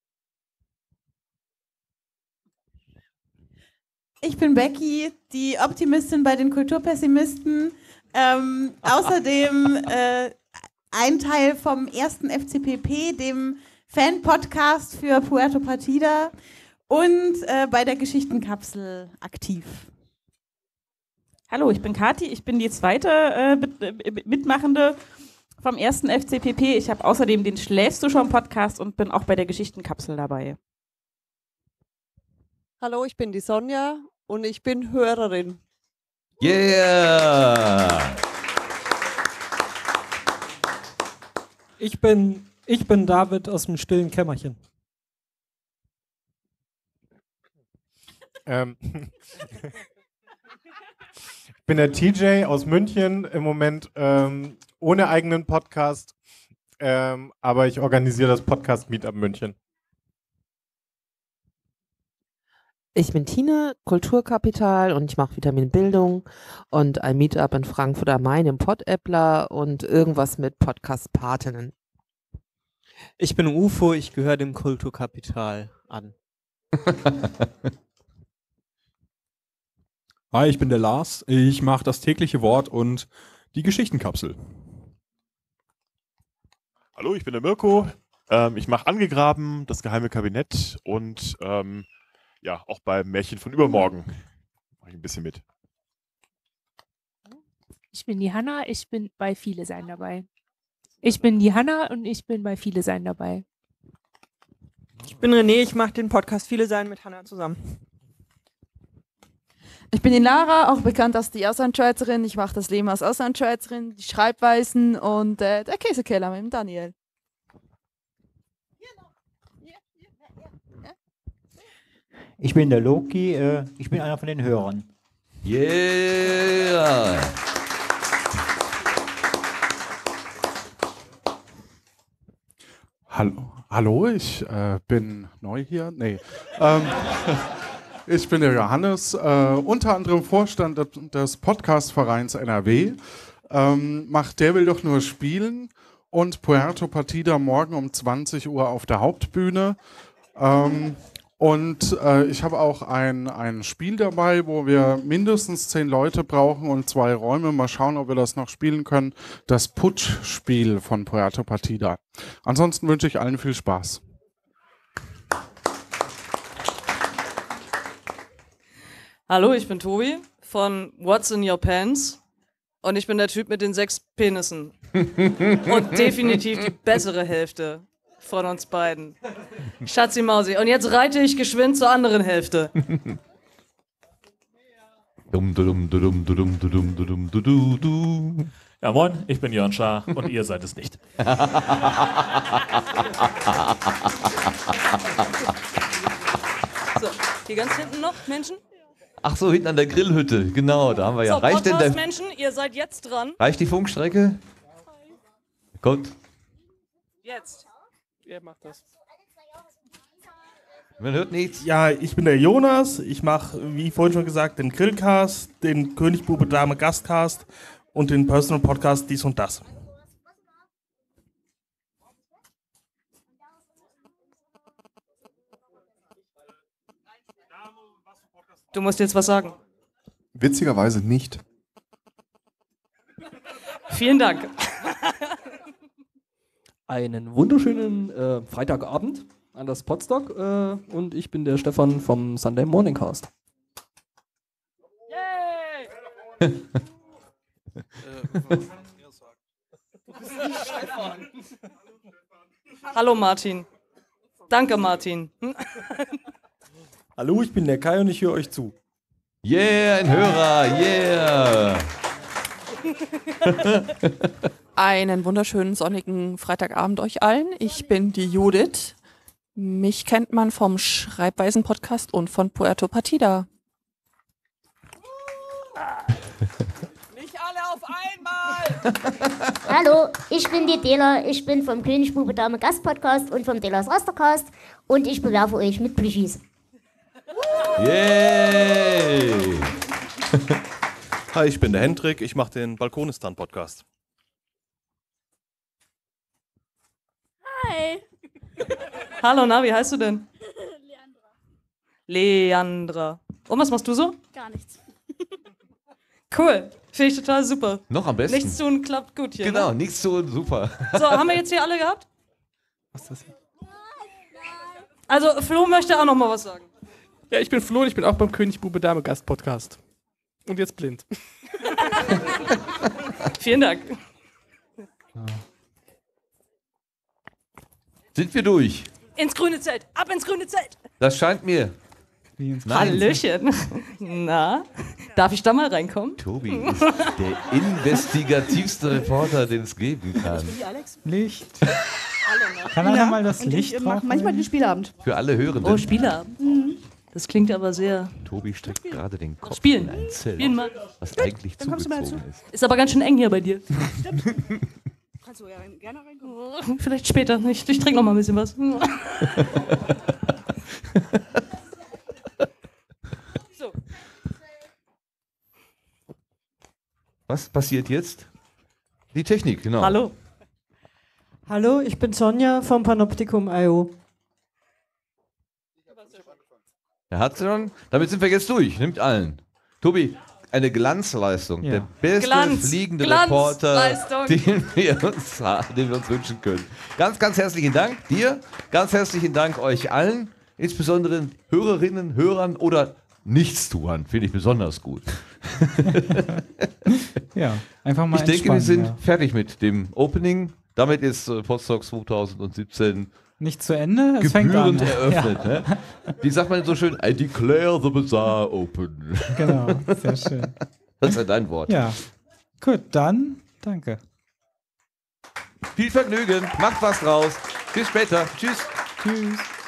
Ich bin Becky, die Optimistin bei den Kulturpessimisten. Außerdem ein Teil vom ersten FCPP, dem Fan-Podcast für Puerto Partida, und bei der Geschichtenkapsel aktiv. Hallo, ich bin Kathi, ich bin die zweite Mitmachende vom ersten FCPP. Ich habe außerdem den Schläfst du schon Podcast und bin auch bei der Geschichtenkapsel dabei. Hallo, ich bin die Sonja und ich bin Hörerin. Yeah! Ich bin David aus dem stillen Kämmerchen. Ich bin der TJ aus München, im Moment ohne eigenen Podcast, aber ich organisiere das Podcast Meetup München. Ich bin Tina, Kulturkapital, und ich mache Vitaminbildung und ein Meetup in Frankfurt am Main im Pod-Appler und irgendwas mit Podcast-Patinnen. Ich bin UFO, ich gehöre dem Kulturkapital an. Hi, ich bin der Lars. Ich mache das tägliche Wort und die Geschichtenkapsel. Hallo, ich bin der Mirko. Ich mache Angegraben, das geheime Kabinett und ja, auch beim Märchen von übermorgen mache ich ein bisschen mit. Ich bin die Hanna, ich bin bei Viele Sein dabei. Ich bin die Hanna und ich bin bei Viele Sein dabei. Ich bin René, ich mache den Podcast Viele Sein mit Hanna zusammen. Ich bin die Lara, auch bekannt als die Auslandschweizerin. Ich mache das Leben als Auslandschweizerin, die Schreibweisen und der Käsekeller mit dem Daniel. Ich bin der Loki, ich bin einer von den Hörern. Yeah! Hallo, ich bin neu hier. Nee. Ich bin der Johannes, unter anderem Vorstand des Podcastvereins NRW. Macht Der will doch nur spielen und Puerto Partida morgen um 20 Uhr auf der Hauptbühne. Und ich habe auch ein Spiel dabei, wo wir mindestens 10 Leute brauchen und 2 Räume. Mal schauen, ob wir das noch spielen können. Das Putsch-Spiel von Puerto Partida. Ansonsten wünsche ich allen viel Spaß. Hallo, ich bin Tobi von What's in Your Pants und ich bin der Typ mit den 6 Penissen. Und definitiv die bessere Hälfte von uns beiden. Schatzi Mausi. Und jetzt reite ich geschwind zur anderen Hälfte. Ja, moin, ich bin Jörn Schaar und ihr seid es nicht. So, hier ganz hinten noch Menschen? Ach so, hinten an der Grillhütte, genau, da haben wir ja. So, Reicht denn der, Menschen, ihr seid jetzt dran. reicht die Funkstrecke? Kommt. Jetzt. Wer macht das? Man hört nichts. Ja, ich bin der Jonas. Ich mache, wie vorhin schon gesagt, den Grillcast, den König, Bube, Dame, Gastcast und den Personal Podcast Dies und Das. Du musst jetzt was sagen. Witzigerweise nicht. Vielen Dank. Einen wunderschönen Freitagabend an das Podstock und ich bin der Stefan vom Sunday Morning Cast. Hallo Martin. Danke Martin. Hallo, ich bin der Kai und ich höre euch zu. Yeah, ein Hörer, yeah. Einen wunderschönen sonnigen Freitagabend euch allen. Ich bin die Judith. Mich kennt man vom Schreibweisen-Podcast und von Puerto Partida. Nicht alle auf einmal! Hallo, ich bin die Dela. Ich bin vom König, Bube, Dame, Gast-Podcast und vom Delas Rastercast und ich bewerfe euch mit Plüschis. Yay! Hi, ich bin der Hendrik. Ich mache den Balkonistan-Podcast. Hi. Hallo, na, wie heißt du denn? Leandra. Und was machst du so? Gar nichts. Cool. Finde ich total super. Noch am besten. Nichts tun klappt gut hier. Genau, Ne? nichts tun, super. So, haben wir jetzt hier alle gehabt? Was ist das hier? Also, Flo möchte auch noch mal was sagen. Ja, ich bin Flo und ich bin auch beim König, Bube, Dame Gast Podcast. Und jetzt blind. Vielen Dank. Sind wir durch? Ins grüne Zelt. Ab ins grüne Zelt. Das scheint mir. Hallöchen. Na, darf ich da mal reinkommen? Tobi ist der investigativste Reporter, den es geben kann. Licht. Kann man mal das Licht drauf? Machen manchmal den Spielabend. Für alle Hörenden. Oh, Spielabend. Das klingt aber sehr... Tobi streckt gerade den Kopf Spielen. in ein Zelt, Spielen mal. was eigentlich Dann kommst du mal zugezogen dazu. ist. Ist aber ganz schön eng hier bei dir. Kannst du ja gerne reinkommen. Vielleicht später. Ich trinke noch mal ein bisschen was. So. Was passiert jetzt? Die Technik, genau. Hallo. Hallo, ich bin Sonja vom Panoptikum.io. Er hat schon. Damit sind wir jetzt durch. Nimmt allen. Tobi, eine Glanzleistung. Ja. Der beste fliegende Reporter, den wir uns wünschen können. Ganz, ganz herzlichen Dank dir. Ganz herzlichen Dank euch allen. Insbesondere Hörerinnen, Hörern oder Nichtstuern. Finde ich besonders gut. Ja, einfach mal Ich denke, wir sind ja. fertig mit dem Opening. Damit ist Podstock 2017 nicht zu Ende, es fängt an. gebührend eröffnet. Ja. Ne? Wie sagt man so schön? I declare the bazaar open. Genau, sehr schön. Das ist ja dein Wort. Ja, gut, dann danke. Viel Vergnügen, macht was draus. Bis später. Tschüss. Tschüss.